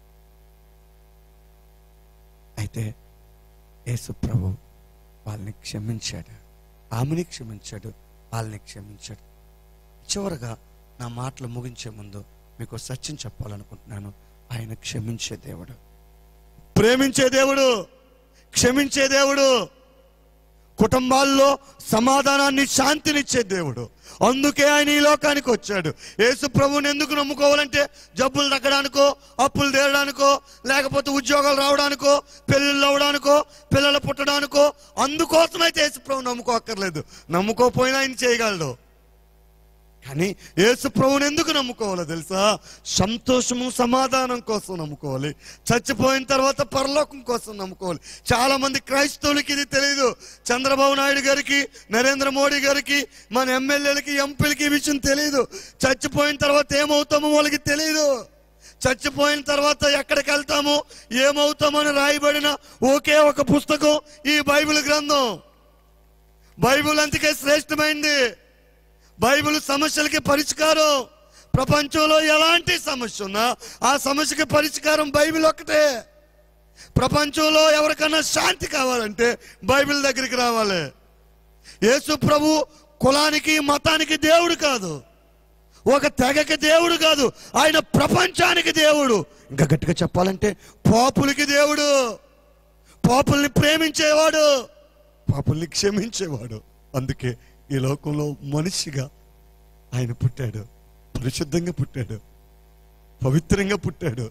అయితే యేసు ప్రభు వాళ్ళని క్షమించాడు, ఆమెని క్షమించాడు, వాళ్ళని క్షమించాడు. చివరగా నా మాటలు ముగించే ముందు మీకు సత్యం చెప్పాలనుకుంటున్నాను. ఆయన క్షమించే దేవుడు, ప్రేమించే దేవుడు, క్షమించే దేవుడు, కుటుంబాల్లో సమాధానాన్ని, శాంతినిచ్చే దేవుడు. అందుకే ఆయన ఈ లోకానికి వచ్చాడు. యేసు ప్రభువుని ఎందుకు నమ్ముకోవాలంటే జబ్బులు తగ్గడానికో, అప్పులు తీరడానికో, లేకపోతే ఉద్యోగాలు రావడానికో, పెళ్ళిళ్ళు అవ్వడానికో, పిల్లలు పుట్టడానికో, అందుకోసమైతే యేసు ప్రభువుని నమ్ముకోక్కర్లేదు. నమ్ముకోపోయినా ఆయన చేయగలడు. కానీ యేసు ప్రభువుని ఎందుకు నమ్ముకోవాలో తెలుసా, సంతోషము సమాధానం కోసం నమ్ముకోవాలి, చచ్చిపోయిన తర్వాత పరలోకం కోసం నమ్ముకోవాలి. చాలా మంది క్రైస్తవులకి ఇది తెలియదు. చంద్రబాబు నాయుడు గారికి, నరేంద్ర మోడీ గారికి, మన ఎమ్మెల్యేలకి, ఎంపీలకి ఈ విషయం తెలియదు. చచ్చిపోయిన తర్వాత ఏమవుతామో వాళ్ళకి తెలియదు. చచ్చిపోయిన తర్వాత ఎక్కడికి వెళ్తామో, ఏమవుతామని రాయబడిన ఒకే ఒక పుస్తకం ఈ బైబిల్ గ్రంథం. బైబిల్ అందుకే శ్రేష్టమైంది. బైబిల్ సమస్యలకి పరిష్కారం. ప్రపంచంలో ఎలాంటి సమస్య ఉన్నా ఆ సమస్యకి పరిష్కారం బైబిల్ ఒక్కటే. ప్రపంచంలో ఎవరికన్నా శాంతి కావాలంటే బైబిల్ దగ్గరికి రావాలి. యేసు ప్రభు కులానికి, మతానికి దేవుడు కాదు, ఒక తెగకి దేవుడు కాదు, ఆయన ప్రపంచానికి దేవుడు. ఇంకా గట్టిగా చెప్పాలంటే పాపులకి దేవుడు, పాపుల్ని ప్రేమించేవాడు, పాపుల్ని క్షమించేవాడు. అందుకే ఈ లోకంలో మనిషిగా ఆయన పుట్టాడు, పరిశుద్ధంగా పుట్టాడు, పవిత్రంగా పుట్టాడు.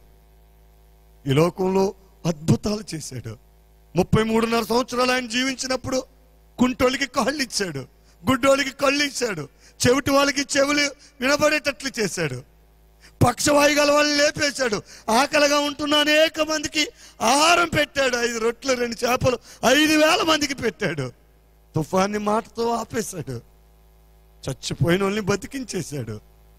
ఈ లోకంలో అద్భుతాలు చేశాడు. ముప్పై మూడున్నర సంవత్సరాలు ఆయన జీవించినప్పుడు కుంటోళ్ళకి కాళ్ళు ఇచ్చాడు, గుడ్డోళ్ళకి కళ్ళు ఇచ్చాడు, చెవిటి వాళ్ళకి చెవులు వినబడేటట్లు చేశాడు, పక్షవాయు గల వాళ్ళని లేపేశాడు, ఆకలిగా ఉంటున్న అనేక మందికి ఆహారం పెట్టాడు. ఐదు రొట్టెలు రెండు చేపలు ఐదు వేల మందికి పెట్టాడు. తుఫాన్ని మాటతో ఆపేశాడు. చచ్చిపోయిన వాళ్ళని బతికించేశాడు.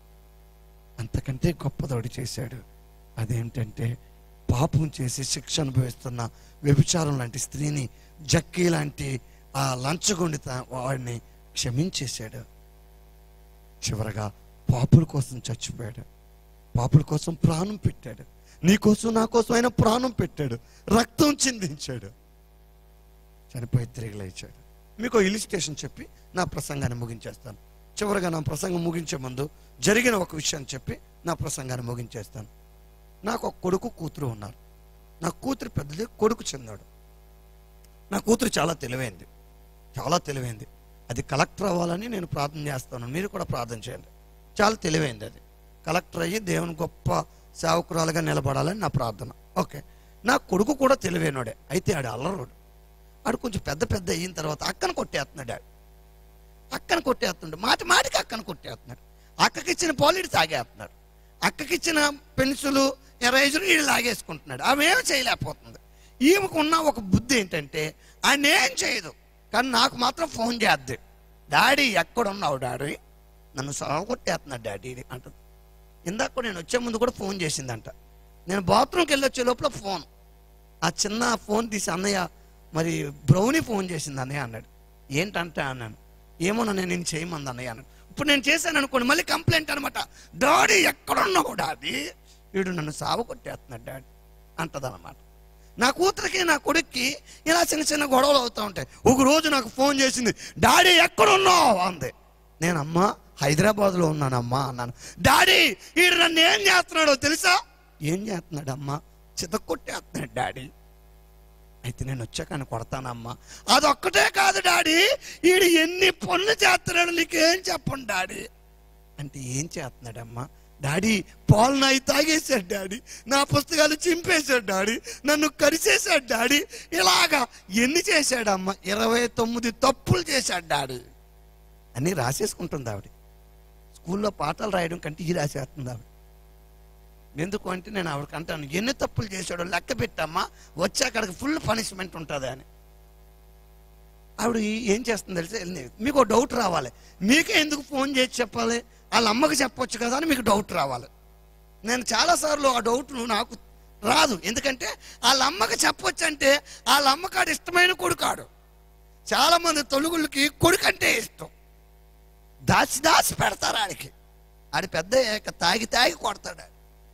అంతకంటే గొప్పదోడి చేశాడు. అదేంటంటే పాపం చేసి శిక్ష అనుభవిస్తున్న వ్యభిచారం లాంటి స్త్రీని, జక్కీ లాంటి ఆ లంచగొండి వాడిని క్షమించేశాడు. చివరగా పాపుల కోసం చచ్చిపోయాడు, పాపుల కోసం ప్రాణం పెట్టాడు. నీ కోసం నా కోసం ఆయన ప్రాణం పెట్టాడు, రక్తం చిందించాడు, చనిపోయి తిరిగి లేచాడు. మీకు ఇలిస్ట్రేషన్ చెప్పి నా ప్రసంగాన్ని ముగించేస్తాను. చివరిగా నా ప్రసంగం ముగించే ముందు జరిగిన ఒక విషయాన్ని చెప్పి నా ప్రసంగాన్ని ముగించేస్తాను. నాకు ఒక కొడుకు కూతురు ఉన్నారు. నా కూతురు పెద్దది, కొడుకు చిన్నాడు. నా కూతురు చాలా తెలివైంది, చాలా తెలివైంది. అది కలెక్టర్ అవ్వాలని నేను ప్రార్థన చేస్తాను. మీరు కూడా ప్రార్థన చేయండి. చాలా తెలివైంది. అది కలెక్టర్ అయ్యి దేవుని గొప్ప సేవకురాలుగా నిలబడాలని నా ప్రార్థన. ఓకే, నా కొడుకు కూడా తెలివైనోడే. అయితే ఆడు అల్లరోడు. ఆడు కొంచెం పెద్ద పెద్ద అయిన తర్వాత అక్కను కొట్టేస్తున్నాడు. ఆడు అక్కను కొట్టేస్తున్నాడు, మాటి మాటికి అక్కను కొట్టేస్తున్నాడు. అక్కకిచ్చిన పాలిడి తాగేస్తున్నాడు, అక్కకిచ్చిన పెన్సిలు ఎరైజరు వీళ్ళు లాగేసుకుంటున్నాడు. ఆమె ఏమి చేయలేకపోతుంది. ఈమెకున్న ఒక బుద్ధి ఏంటంటే ఆయన ఏం చేయదు, కానీ నాకు మాత్రం ఫోన్ చేద్ది. డాడీ ఎక్కడున్నావు డాడీ, నన్ను సాగు కొట్టేస్తున్నాడు డాడీ అంటుంది. ఇందాక నేను వచ్చే ముందు కూడా ఫోన్ చేసిందంట. నేను బాత్రూమ్కి వెళ్ళి వచ్చే లోపల ఫోన్, ఆ చిన్న ఫోన్ తీసి అన్నయ్య మరి బ్రౌనీ ఫోన్ చేసింది అన్నయ్య అన్నాడు. ఏంటంటే అన్నాను, ఏమో నేను నేను చేయమంది అన్నయ్య అన్నాడు. ఇప్పుడు నేను చేశాను అనుకోండి, మళ్ళీ కంప్లైంట్ అనమాట. డాడీ ఎక్కడున్నావు డాడీ, వీడు నన్ను సాగు కొట్టేస్తున్నాడు డాడీ అంటదన్నమాట. నా కూతురికి నా కొడుక్కి ఇలా చిన్న చిన్న గొడవలు అవుతూ ఉంటాయి. ఒక రోజు నాకు ఫోన్ చేసింది, డాడీ ఎక్కడున్నావు అంది. నేను అమ్మా హైదరాబాద్లో ఉన్నానమ్మా అన్నాను. డాడీ వీడు నన్ను ఏం చేస్తున్నాడో తెలుసా? ఏం చేస్తున్నాడు అమ్మా? చితక్కొట్టేస్తున్నాడు డాడీ. అయితే నేను వచ్చాక ఆయన కొడతానమ్మా. అదొక్కటే కాదు డాడీ, వీడు ఎన్ని పనులు చేస్తున్నాడు నీకేం చెప్పండి డాడీ అంటే. ఏం చేస్తున్నాడమ్మా? డాడీ పాలు నాయి తాగేశాడు డాడీ, నా పుస్తకాలు చింపేశాడు డాడీ, నన్ను కరిచేశాడు డాడీ. ఇలాగా ఎన్ని చేశాడమ్మా? ఇరవై తొమ్మిది తప్పులు చేశాడు డాడీ అని రాసేసుకుంటుంది ఆవిడ. స్కూల్లో పాఠాలు రాయడం కంటే ఈ రాసేస్తుంది ఆవిడ. ఎందుకు అంటే నేను ఆవిడకి అంటాను, ఎన్ని తప్పులు చేశాడో లెక్క పెట్టమ్మా, వచ్చాకడికి ఫుల్ పనిష్మెంట్ ఉంటుంది అని. ఆవిడ ఏం చేస్తుంది తెలిసి, మీకు డౌట్ రావాలి, మీకే ఎందుకు ఫోన్ చేసి చెప్పాలి, వాళ్ళ అమ్మకి చెప్పొచ్చు కదా అని మీకు డౌట్ రావాలి. నేను చాలాసార్లు ఆ డౌట్ నాకు రాదు, ఎందుకంటే వాళ్ళ అమ్మకి చెప్పొచ్చు అంటే వాళ్ళ అమ్మకాడు ఇష్టమైన కొడుకాడు. చాలామంది తొలుగులకి కొడుకు అంటే ఇష్టం, దాచి దాచి పెడతారు ఆడికి. ఆడి పెద్ద తాగి తాగి కొడతాడు.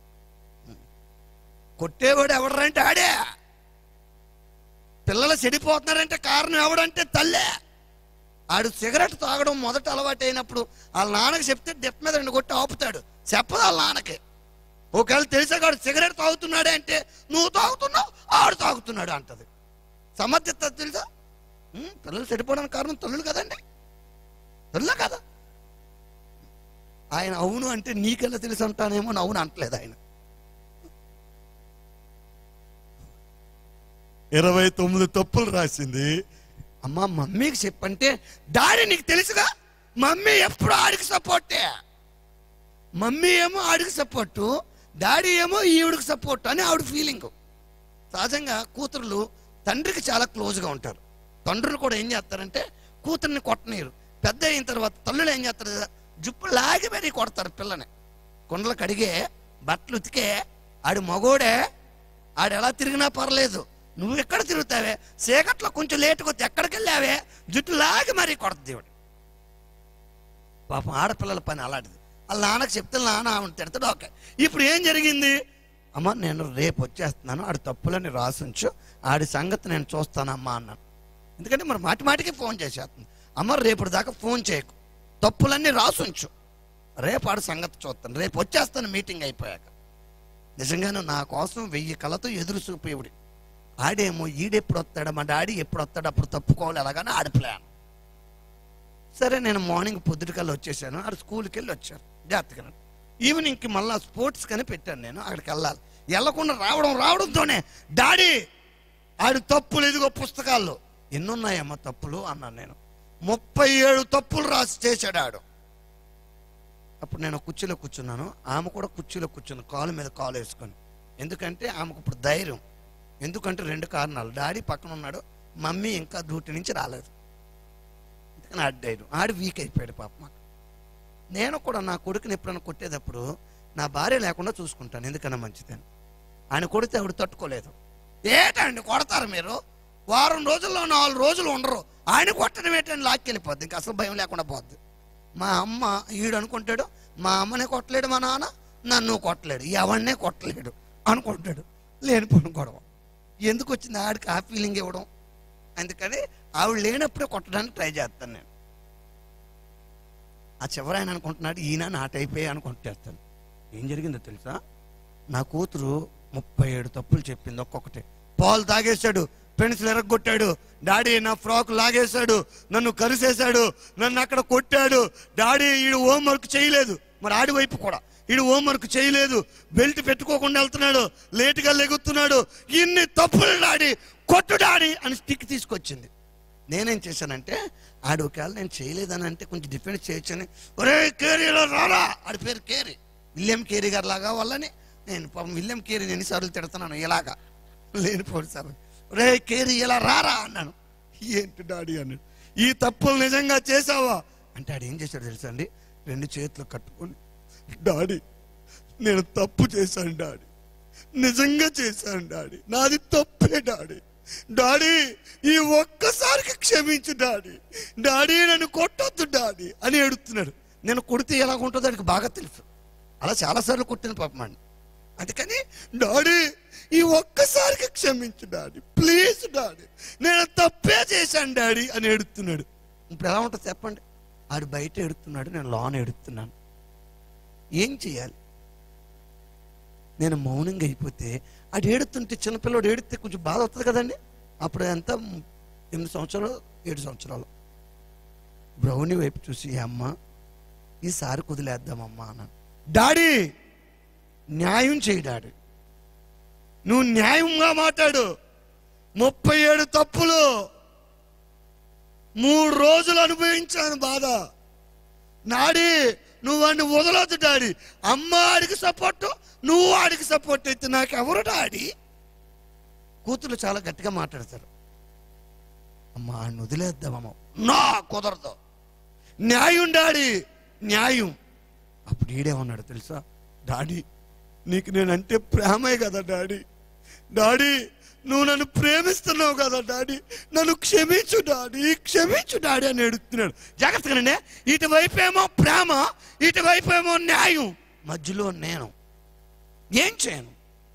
కొట్టేవాడు ఎవడంటే ఆడే. పిల్లలు చెడిపోతున్నారంటే కారణం ఎవడంటే తల్లే. ఆడు సిగరెట్ తాగడం మొదట అలవాటు అయినప్పుడు వాళ్ళ నాన్నకి చెప్తే డెప్ మీద రెండు కొట్టి ఆపుతాడు, చెప్పదు వాళ్ళ నాన్నకి. ఒకవేళ తెలిసాడు సిగరెట్ తాగుతున్నాడే అంటే నువ్వు తాగుతున్నావు ఆడు తాగుతున్నాడు అంటది. సమర్థత తెలుసా? పిల్లలు చెడిపోవడానికి కారణం తల్లులు కదండి, తల్లులే కదా. ఆయన అవును అంటే నీకెలా తెలుసు అంటానేమో, అవును అంటలేదు ఆయన. ఇరవై తొమ్మిది తప్పులు రాసింది. అమ్మ మమ్మీకి చెప్పంటే, డాడీ నీకు తెలుసుగా మమ్మీ ఎప్పుడు ఆడికి సపోర్టే, మమ్మీ ఏమో ఆడికి సపోర్టు, డాడీ ఏమో ఈవిడికి సపోర్ట్ అని ఆవిడ ఫీలింగ్. సహజంగా కూతురులు తండ్రికి చాలా క్లోజ్గా ఉంటారు. తండ్రులు కూడా ఏం చేస్తారంటే కూతుర్ని కొట్టనీరు. పెద్ద అయిన తర్వాత తల్లులు ఏం చేస్తారు, జుప్పు లాగి మరీ కొడతారు పిల్లని. కొండలు కడిగే బట్టలు ఉతికే ఆడు మగోడే, ఆడు ఎలా తిరిగినా పర్లేదు, నువ్వు ఎక్కడ తిరుగుతావే, చీకట్లో కొంచెం లేటుగా వచ్చి ఎక్కడికి వెళ్ళావే, జుట్టు లాగి మరీ కొడత దేవుడు. పాపం ఆడపిల్లల పని అలాంటిది. వాళ్ళ నాన్నకి చెప్తే నాన్న ఆమెను తిడతాడు. ఓకే, ఇప్పుడు ఏం జరిగింది? అమ్మ నేను రేపు వచ్చేస్తున్నాను, ఆడి తప్పులని రాసుంచు, ఆడి సంగతి నేను చూస్తానమ్మా అన్నాను. ఎందుకంటే మరి మాటి మాటికి ఫోన్ చేసేస్తుంది. అమ్మ రేపు దాకా ఫోన్ చేయకు, తప్పులన్నీ రాసుంచు, రేపు ఆడి సంగతి చూస్తాను, రేపు వచ్చేస్తాను మీటింగ్ అయిపోయాక. నిజంగానే నా కోసం వెయ్యి కళతో ఎదురు చూపేవుడి. ఆడేమో ఈడెప్పుడు వస్తాడు, మా డాడీ ఎప్పుడు వస్తాడు, అప్పుడు తప్పుకోవాలి ఎలాగానే ఆడి ప్లాన్. సరే నేను మార్నింగ్ పొద్దుటికల్లా వచ్చేసాను. ఆడు స్కూల్కి వెళ్ళి వచ్చారు జాగ్రత్తగా. ఈవినింగ్కి మళ్ళీ స్పోర్ట్స్ కని పెట్టాను నేను, అక్కడికి వెళ్ళాలి. వెళ్ళకుండా రావడం రావడంతోనే డాడీ ఆడి తప్పులు ఎదుగో పుస్తకాల్లో. ఎన్నున్నాయమ్మా తప్పులు అన్నాను నేను. ముప్పై ఏడు తప్పులు రాసి చేశాడు ఆడు. అప్పుడు నేను కుర్చీలో కూర్చున్నాను, ఆమె కూడా కుర్చీలో కూర్చుంది కాలు మీద కాలు వేసుకొని. ఎందుకంటే ఆమెకు ఇప్పుడు ధైర్యం. ఎందుకంటే రెండు కారణాలు, డాడీ పక్కన ఉన్నాడు, మమ్మీ ఇంకా డ్యూటీ నుంచి రాలేదు. అందుకని ఆడి ధైర్యం. ఆడి వీక్ అయిపోయాడు పాప. మాకు నేను కూడా నా కొడుకుని ఎప్పుడైనా కొట్టేటప్పుడు నా భార్య లేకుండా చూసుకుంటాను, ఎందుకన్నా మంచిదని. ఆయన కొడితే ఆవిడ తట్టుకోలేదు. ఏటండి కొడతారు మీరు, వారం రోజుల్లో నాలుగు రోజులు ఉండరు, ఆయన కొట్టడం ఏంటని లాక్కెళ్ళిపోద్ది, ఇంకా అసలు భయం లేకుండా పోద్ది. మా అమ్మ ఈడు అనుకుంటాడు, మా అమ్మనే కొట్టలేడు మా నాన్న, నన్ను కొట్టలేడు, ఎవరినే కొట్టలేడు అనుకుంటాడు. లేనిపోయిన గొడవ ఎందుకు వచ్చింది ఆడికి ఆ ఫీలింగ్ ఇవ్వడం. అందుకని ఆవిడ లేనప్పుడే కొట్టడానికి ట్రై చేస్తాను నేను. ఆ చివరి ఆయన అనుకుంటున్నాడు ఈయన నాట్ అయిపోయి అనుకుంటేస్తాను. ఏం జరిగిందో తెలుసా, నా కూతురు ముప్పై ఏడు తప్పులు చెప్పింది ఒక్కొక్కటి. పాలు తాగేశాడు, పెన్సిల్ ఎరగొట్టాడు, డాడీ నా ఫ్రాక్ లాగేశాడు, నన్ను కరిసేశాడు, నన్ను అక్కడ కొట్టాడు, డాడీ ఈడు హోంవర్క్ చేయలేదు, మరి ఆడి వైపు కూడా ఈడు హోంవర్క్ చేయలేదు, బెల్ట్ పెట్టుకోకుండా వెళ్తున్నాడు, లేటుగా లెగుతున్నాడు, ఇన్ని తప్పులు డాడీ, కొట్టు డాడీ అని స్టిక్ తీసుకొచ్చింది. నేనేం చేశానంటే ఆడు ఒకవేళ నేను చేయలేదని అంటే కొంచెం డిఫెండ్ చేయొచ్చని, ఒరే కేరీలో రారా, ఆడి పేరు కేరీ, విలియం కేరీ గారు లాగా వాళ్ళని నేను పాపం విలియం కేరీ ఎన్నిసార్లు తిడుతున్నాను ఇలాగా లేనిపోడు సార్. రే కేరీ ఇలా రారా అన్నాను. ఏంటి డాడీ అన్నాడు. ఈ తప్పులు నిజంగా చేసావా అంటే ఆడు ఏం చేశాడు తెలుసా అండి, రెండు చేతులు కట్టుకొని, డాడీ నేను తప్పు చేశాను డాడీ, నిజంగా చేశాను డాడీ, నాది తప్పే డాడీ, డాడీ ఈ ఒక్కసారికి క్షమించు డాడీ, డాడీ నన్ను కొట్టొద్దు డాడీ అని ఏడుస్తున్నాడు. నేను కొడితే ఎలాగ ఉంటుందో దానికి బాగా తెలుసు, అలా చాలాసార్లు కొట్టిన పాపం అండి. అందుకని డాడీ ఈ ఒక్కసారికి క్షమించు డాడీ, ప్లీజ్ డాడీ, నేను తప్పే చేశాను డాడీ అని ఏడుస్తున్నాడు. ఇప్పుడు ఎలా ఉంటుంది చెప్పండి, ఆడు బయట ఏడుతున్నాడు, నేను లోన ఏడుతున్నాను. ఏం చేయాలి? నేను మౌనంగా అయిపోతే ఆడు ఏడుతుంటే, చిన్నపిల్లడు ఏడితే కొంచెం బాధ అవుతుంది కదండి. అప్పుడు ఎంత ఎనిమిది సంవత్సరాలు ఏడు సంవత్సరాలు బ్రౌని వైపు చూసి, అమ్మ ఈసారి కుదిలేద్దామమ్మా అన్నాను. డాడీ న్యాయం చేయి డాడీ, నువ్వు న్యాయంగా మాట్లాడు, ముప్పై ఏడు తప్పులు మూడు రోజులు అనుభవించాను బాధ, డాడీ నువ్వు వాడిని వదలొద్దు డాడీ, అమ్మ ఆడికి సపోర్టు, నువ్వు ఆడికి సపోర్ట్ అయితే నాకెవరు డాడీ. కూతురు చాలా గట్టిగా మాట్లాడతారు, అమ్మ ఆడిని వదిలేద్దామమ్మ, నా కుదరదు, న్యాయం డాడీ న్యాయం. అప్పుడు ఈడేమన్నాడు తెలుసా, డాడీ నీకు నేనంటే ప్రేమే కదా డాడీ, డాడీ నువ్వు నన్ను ప్రేమిస్తున్నావు కదా డాడీ, నన్ను క్షమించు డాడీ, క్షమించు డాడీ అని ఏడుస్తున్నాడు. జాగ్రత్తగానే, ఇటువైపు ఏమో ప్రేమ, ఇటువైపు ఏమో న్యాయం, మధ్యలో నేను ఏం చేయను.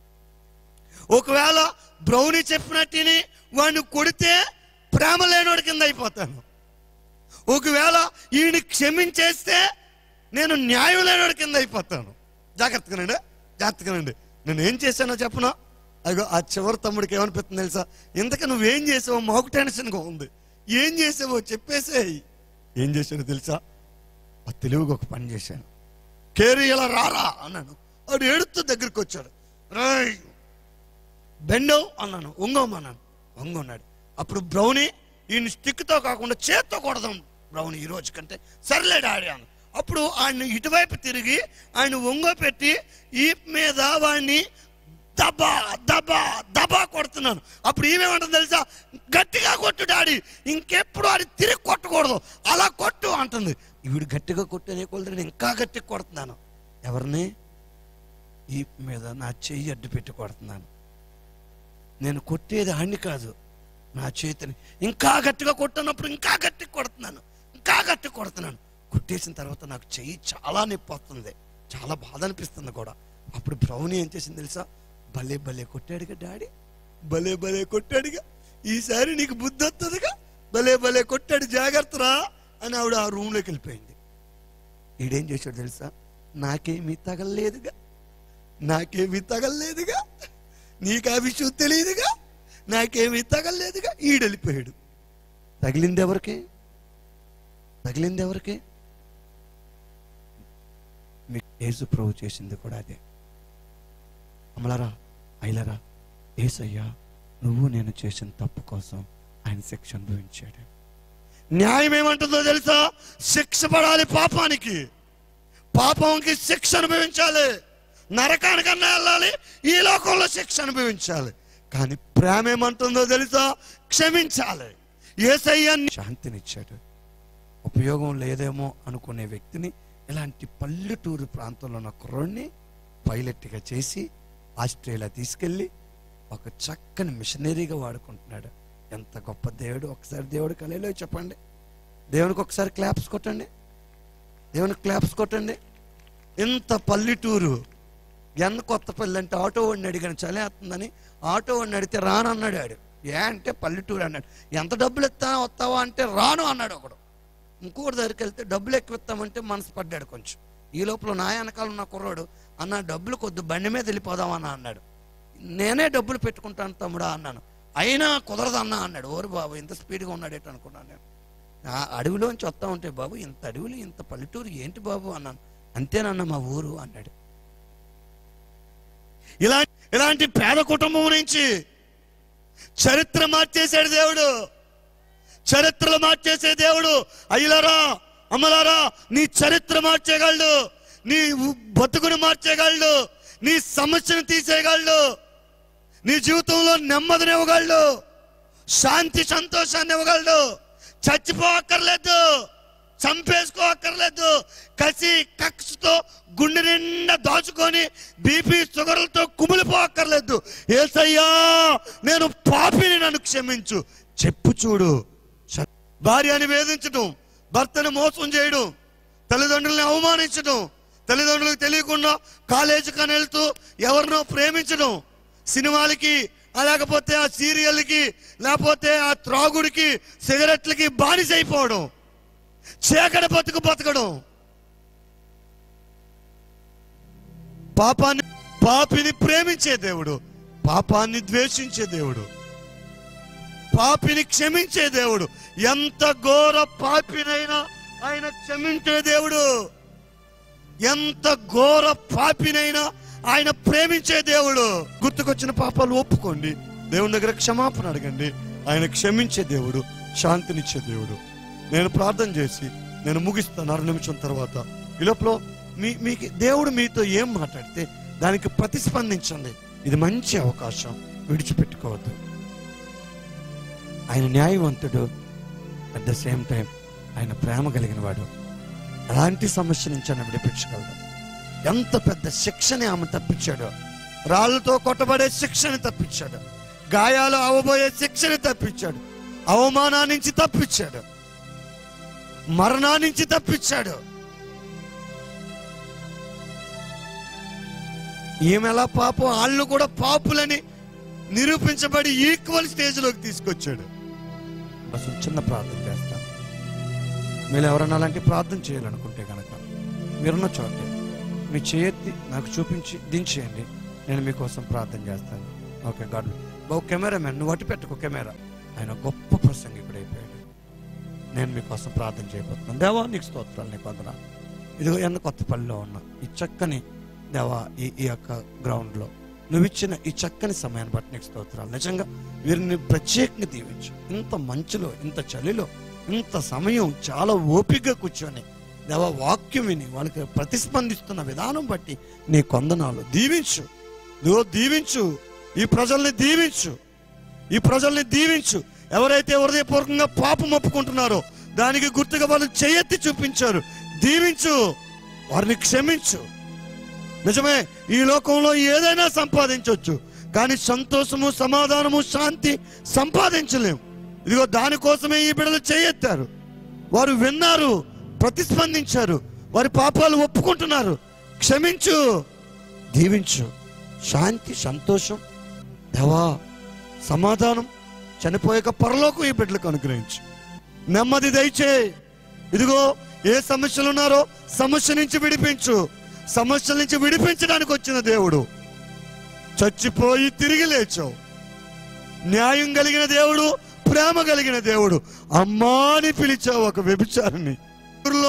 ఒకవేళ బ్రౌని చెప్పినట్టుని వాడిని కొడితే ప్రేమ లేనోడి కింద అయిపోతాను, ఒకవేళ ఈయన క్షమించేస్తే నేను న్యాయం లేనోడి కింద అయిపోతాను. జాగ్రత్తగానండి, జాగ్రత్తగానండి. నేను ఏం చేశానో చెప్పనా, అయ్యో ఆ చివరి తమ్ముడికి ఏమనిపిస్తుంది తెలుసా, ఇంతక నువ్వేం చేసావో మాకు టెన్షన్గా ఉంది, ఏం చేసావో చెప్పేసేయి. ఏం చేశాను తెలుసా, ఆ తెలివిగా ఒక పని చేశాను. కేరీ ఇలా రారా అన్నాను, ఆడు ఏడుతూ దగ్గరికి వచ్చాడు. రాయ్ బెండవ్ అన్నాను, వంగోమన్నాను, వంగొన్నాడు. అప్పుడు బ్రౌని ఈయన స్టిక్తో కాకుండా చేత్తో కొడదాం బ్రౌని ఈ రోజు కంటే, సర్లే డాడీ అన్న. అప్పుడు ఆయన్ని ఇటువైపు తిరిగి ఆయన ఒంగో పెట్టి ఈ మీద వాడిని దబా దబా దబా కొడుతున్నాను. అప్పుడు ఈమెమంటుంది తెలుసా, గట్టిగా కొట్టు డాడీ, ఇంకెప్పుడు అది తిరిగి కొట్టకూడదు, అలా కొట్టు అంటుంది. ఈవిడు గట్టిగా కొట్టనే కొలది నేను ఇంకా గట్టిగా కొడుతున్నాను. ఎవరిని? ఈ మీద నా చెయ్యి అడ్డు పెట్టి కొడుతున్నాను. నేను కొట్టేది ఆడిని కాదు, నా చేతిని. ఇంకా గట్టిగా కొట్టినప్పుడు ఇంకా గట్టిగా కొడుతున్నాను, ఇంకా గట్టిగా కొడుతున్నాను. కొట్టేసిన తర్వాత నాకు చెయ్యి చాలా నొప్పి వస్తుంది, చాలా బాధ అనిపిస్తుంది కూడా. అప్పుడు బ్రౌని ఏం చేసింది తెలుసా, భలే భలే కొట్టాడుగా డాడీ, భలే భలే కొట్టాడుగా, ఈసారి నీకు బుద్ధి వస్తుందిగా, భలే భలే కొట్టాడు జాగ్రత్తరా అని ఆవిడ ఆ రూమ్లోకి వెళ్ళిపోయింది. ఈడేం చేశాడు తెలుసా, నాకేమీ తగలలేదుగా, నాకేమీ తగలలేదుగా, నీకు ఆ విషయం తెలియదుగా, నాకేమీ తగలలేదుగా. ఈడెళ్ళిపోయాడు. తగిలింది ఎవరికి? తగిలింది ఎవరికి? మీకు యేసు ప్రభు చేసింది కూడా అదే. అమలరా అయిలరా, యేసయ్యా నువ్వు నేను చేసిన తప్పు కోసం ఆయన శిక్ష అనుభవించాడు. న్యాయం ఏమంటుందో తెలుసా? శిక్ష పడాలి పాపానికి, పాపంకి శిక్ష అనుభవించాలి, నరకానికన్నా వెళ్ళాలి, ఈ లోకంలో శిక్ష అనుభవించాలి. కానీ ప్రేమ ఏమంటుందో తెలుసా? క్షమించాలి. యేసయ్య శాంతినిచ్చాడు. ఉపయోగం లేదేమో అనుకునే వ్యక్తిని ఇలాంటి పల్లెటూరు ప్రాంతంలో ఉన్న కుర్రోడిని పైలట్గా చేసి ఆస్ట్రేలియా తీసుకెళ్ళి ఒక చక్కని మిషనరీగా వాడుకుంటున్నాడు. ఎంత గొప్ప దేవుడు! ఒకసారి దేవుడు కలేలో చెప్పండి, దేవునికి ఒకసారి క్లాప్స్ కొట్టండి, దేవునికి క్లాప్స్ కొట్టండి. ఇంత పల్లెటూరు, ఎంత కొత్త పల్లె అంటే ఆటో వాడిని అడిగాను చలేస్తుందని, ఆటో వాడిని అడిగితే రాను అన్నాడు. ఆడు ఏ అంటే పల్లెటూరు అన్నాడు. ఎంత డబ్బులు ఇస్తాను వస్తావా అంటే రాను అన్నాడు ఒకడు. ఇంకోటి దగ్గరికి వెళ్తే డబ్బులు ఎక్కువ ఇస్తామంటే మనసు పడ్డాడు కొంచెం. ఈ లోపల నా వెనకాల ఉన్న కుర్రాడు అన్న డబ్బులు కొద్ది బండి మీద వెళ్ళిపోదామన్నా అన్నాడు. నేనే డబ్బులు పెట్టుకుంటాను తమ్ముడా అన్నాను. అయినా కుదరదు అన్నా అన్నాడు. ఓరు బాబు ఇంత స్పీడ్గా ఉన్నాడేట అనుకున్నాను నేను. ఆ అడవిలోంచి వస్తా ఉంటే బాబు ఇంత అడవులు ఇంత పల్లెటూరు ఏంటి బాబు అన్నాను. అంతేనన్న మా ఊరు అన్నాడు. ఇలా ఇలాంటి పేద కుటుంబం నుంచి చరిత్ర మార్చేశాడు దేవుడు. చరిత్రలు మార్చేసే దేవుడు. అయ్యలారా అమ్మలారా, నీ చరిత్ర మార్చేయగలడు, నీ బతుకును మార్చేయగలడు, నీ సమస్యను తీసేయగలడు, నీ జీవితంలో నెమ్మదినివ్వగలడు, శాంతి సంతోషాన్ని ఇవ్వగలడు. చచ్చిపోక్కర్లేదు, చంపేసుకోక్కర్లేదు, కసి కక్షతో గుండె నిండా దాచుకొని బీపీ షుగర్లతో కుమిలిపోక్కర్లేదు. యేసయ్యా నేను పాపిని, నన్ను క్షమించు చెప్పు చూడు. భార్యని వేధించడం, భర్తను మోసం చేయడం, తల్లిదండ్రుల్ని అవమానించడం, తల్లిదండ్రులకు తెలియకుండా కాలేజీకి అని వెళ్తూ ఎవరినో ప్రేమించడం, సినిమాలకి లేకపోతే ఆ సీరియల్కి లేకపోతే ఆ త్రాగుడికి సిగరెట్లకి బానిసైపోవడం, చీకటి బతుకు బతకడం. పాపాన్ని పాపిని ప్రేమించే దేవుడు, పాపాన్ని ద్వేషించే దేవుడు, పాపిని క్షమించే దేవుడు. ఎంత ఘోర పాపినైనా ఆయన క్షమించే దేవుడు. ఎంత ఘోర పాపినైనా ఆయన ప్రేమించే దేవుడు. గుర్తుకొచ్చిన పాపాలు ఒప్పుకోండి, దేవుని దగ్గర క్షమాపణ అడగండి. ఆయన క్షమించే దేవుడు, శాంతినిచ్చే దేవుడు. నేను ప్రార్థన చేసి నేను ముగిస్తాను అర నిమిషం తర్వాత. ఈ లోపల మీ మీకు దేవుడు మీతో ఏం మాట్లాడితే దానికి ప్రతిస్పందించండి. ఇది మంచి అవకాశం, విడిచిపెట్టుకోవద్దు. ఆయన న్యాయవంతుడు, అట్ ద సేమ్ టైం ఆయన ప్రేమ కలిగిన వాడు. అలాంటి సమస్య నుంచి ఆయన విడిపించగలడు. ఎంత పెద్ద శిక్షని ఆమె తప్పించాడు. రాళ్ళతో కొట్టబడే శిక్షని తప్పించాడు, గాయాలు అవబోయే శిక్షని తప్పించాడు, అవమానా నుంచి తప్పించాడు, మరణా నుంచి తప్పించాడు. ఈమె ఎలా పాపం, వాళ్ళు కూడా పాపులని నిరూపించబడి ఈక్వల్ స్టేజ్లోకి తీసుకొచ్చాడు. బస్ చిన్న ప్రార్థన చేస్తాను. మీరు ఎవరన్నా అలాంటి ప్రార్థన చేయాలనుకుంటే కనుక మీరున్న చోటే మీ చేయెత్తి నాకు చూపించి దించేయండి, నేను మీకోసం ప్రార్థన చేస్తాను. Okay God. బాబు కెమెరామెన్ నువ్వు అటు పెట్టుకో కెమెరా. ఆయన గొప్ప ప్రసంగికుడు అయిపోయాడు. నేను మీకోసం ప్రార్థన చేయబోతున్నాను. దేవా నీకు స్తోత్రాలు, నీకు వందనాలు. ఇదిగో ఎన్న కొత్తపల్లిలో ఉన్న ఈ చక్కని దేవా ఈ ఈ యొక్క గ్రౌండ్లో నువ్వు ఇచ్చిన ఈ చక్కని సమయాన్ని బట్టి నీకు స్తోత్రాలు. నిజంగా వీరిని ప్రత్యేకంగా దీవించు. ఇంత మంచులో, ఇంత చలిలో, ఇంత సమయం చాలా ఓపికగా కూర్చొని దేవా వాక్యం విని వాళ్ళకి ప్రతిస్పందిస్తున్న విధానం బట్టి నీ కొందనాలు దీవించు. నువ్వు దీవించు, ఈ ప్రజల్ని దీవించు, ఈ ప్రజల్ని దీవించు. ఎవరైతే హృదయపూర్వకంగా పాపం ఒప్పుకుంటున్నారో దానికి గుర్తుగా వాళ్ళు చేయెత్తి చూపించారు, దీవించు, వారిని క్షమించు. నిజమే, ఈ లోకంలో ఏదైనా సంపాదించవచ్చు, కానీ సంతోషము, సమాధానము, శాంతి సంపాదించలేము. ఇదిగో దానికోసమే ఈ బిడ్డలు చేయెత్తారు. వారు విన్నారు, ప్రతిస్పందించారు, వారి పాపాలు ఒప్పుకుంటున్నారు. క్షమించు, దీవించు, శాంతి, సంతోషం, దేవా సమాధానం, చనిపోయాక పరలోకం ఈ బిడ్డలకు అనుగ్రహించు. నెమ్మది దయచేయి. ఇదిగో ఏ సమస్యలు ఉన్నారో సమస్య నుంచి విడిపించు. సమస్యల నుంచి విడిపించడానికి వచ్చిన దేవుడు, చచ్చిపోయి తిరిగి లేచావు. న్యాయం కలిగిన దేవుడు, ప్రేమ కలిగిన దేవుడు. అమ్మాని పిలిచావు ఒక వ్యభిచారిని. ఊరిలో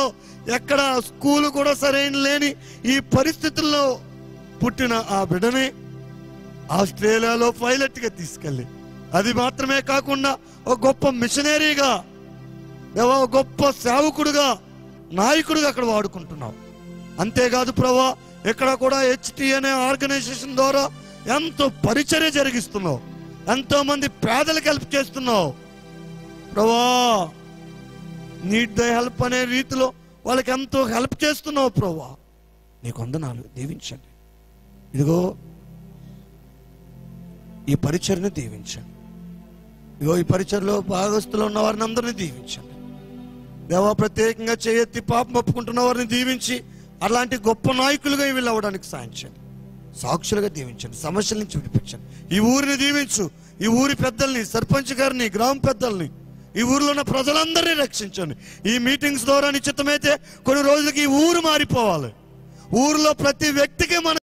ఎక్కడ స్కూలు కూడా సరైన లేని ఈ పరిస్థితుల్లో పుట్టిన ఆ బిడ్డని ఆస్ట్రేలియాలో పైలట్గా తీసుకెళ్ళి, అది మాత్రమే కాకుండా ఒక గొప్ప మిషనరీగా, దేవా గొప్ప సేవకుడుగా, నాయకుడిగా అక్కడ వాడుకుంటున్నావు. అంతేకాదు ప్రభా, ఇక్కడ కూడా హెచ్టి అనే ఆర్గనైజేషన్ ద్వారా ఎంతో పరిచర్య జరిగిస్తున్నావు, ఎంతో మంది పేదలకు హెల్ప్ చేస్తున్నావు ప్రభా. నీడ్ ద హెల్ప్ అనే రీతిలో వాళ్ళకి ఎంతో హెల్ప్ చేస్తున్నావు ప్రభా. నీకు వందనాలు, దీవించండి. ఇదిగో ఈ పరిచర్ని దీవించండి. ఇదిగో ఈ పరిచర్లో భాగస్తులు ఉన్న వారిని అందరినీ దీవించండి దేవా. ప్రత్యేకంగా చేయెత్తి పాపం ఒప్పుకుంటున్న వారిని దీవించి అలాంటి గొప్ప నాయకులుగా వీళ్ళు అవ్వడానికి సాయం చేయండి. సాక్షులుగా దీవించండి, సమస్యల నుంచి విడిపించండి. ఈ ఊరిని దీవించు, ఈ ఊరి పెద్దల్ని, సర్పంచ్ గారిని, గ్రామ పెద్దల్ని, ఈ ఊరిలో ఉన్న ప్రజలందరినీ రక్షించండి. ఈ మీటింగ్స్ ద్వారా నిశ్చితమైతే కొన్ని రోజులకి ఈ ఊరు మారిపోవాలి. ఊరిలో ప్రతి వ్యక్తికి మన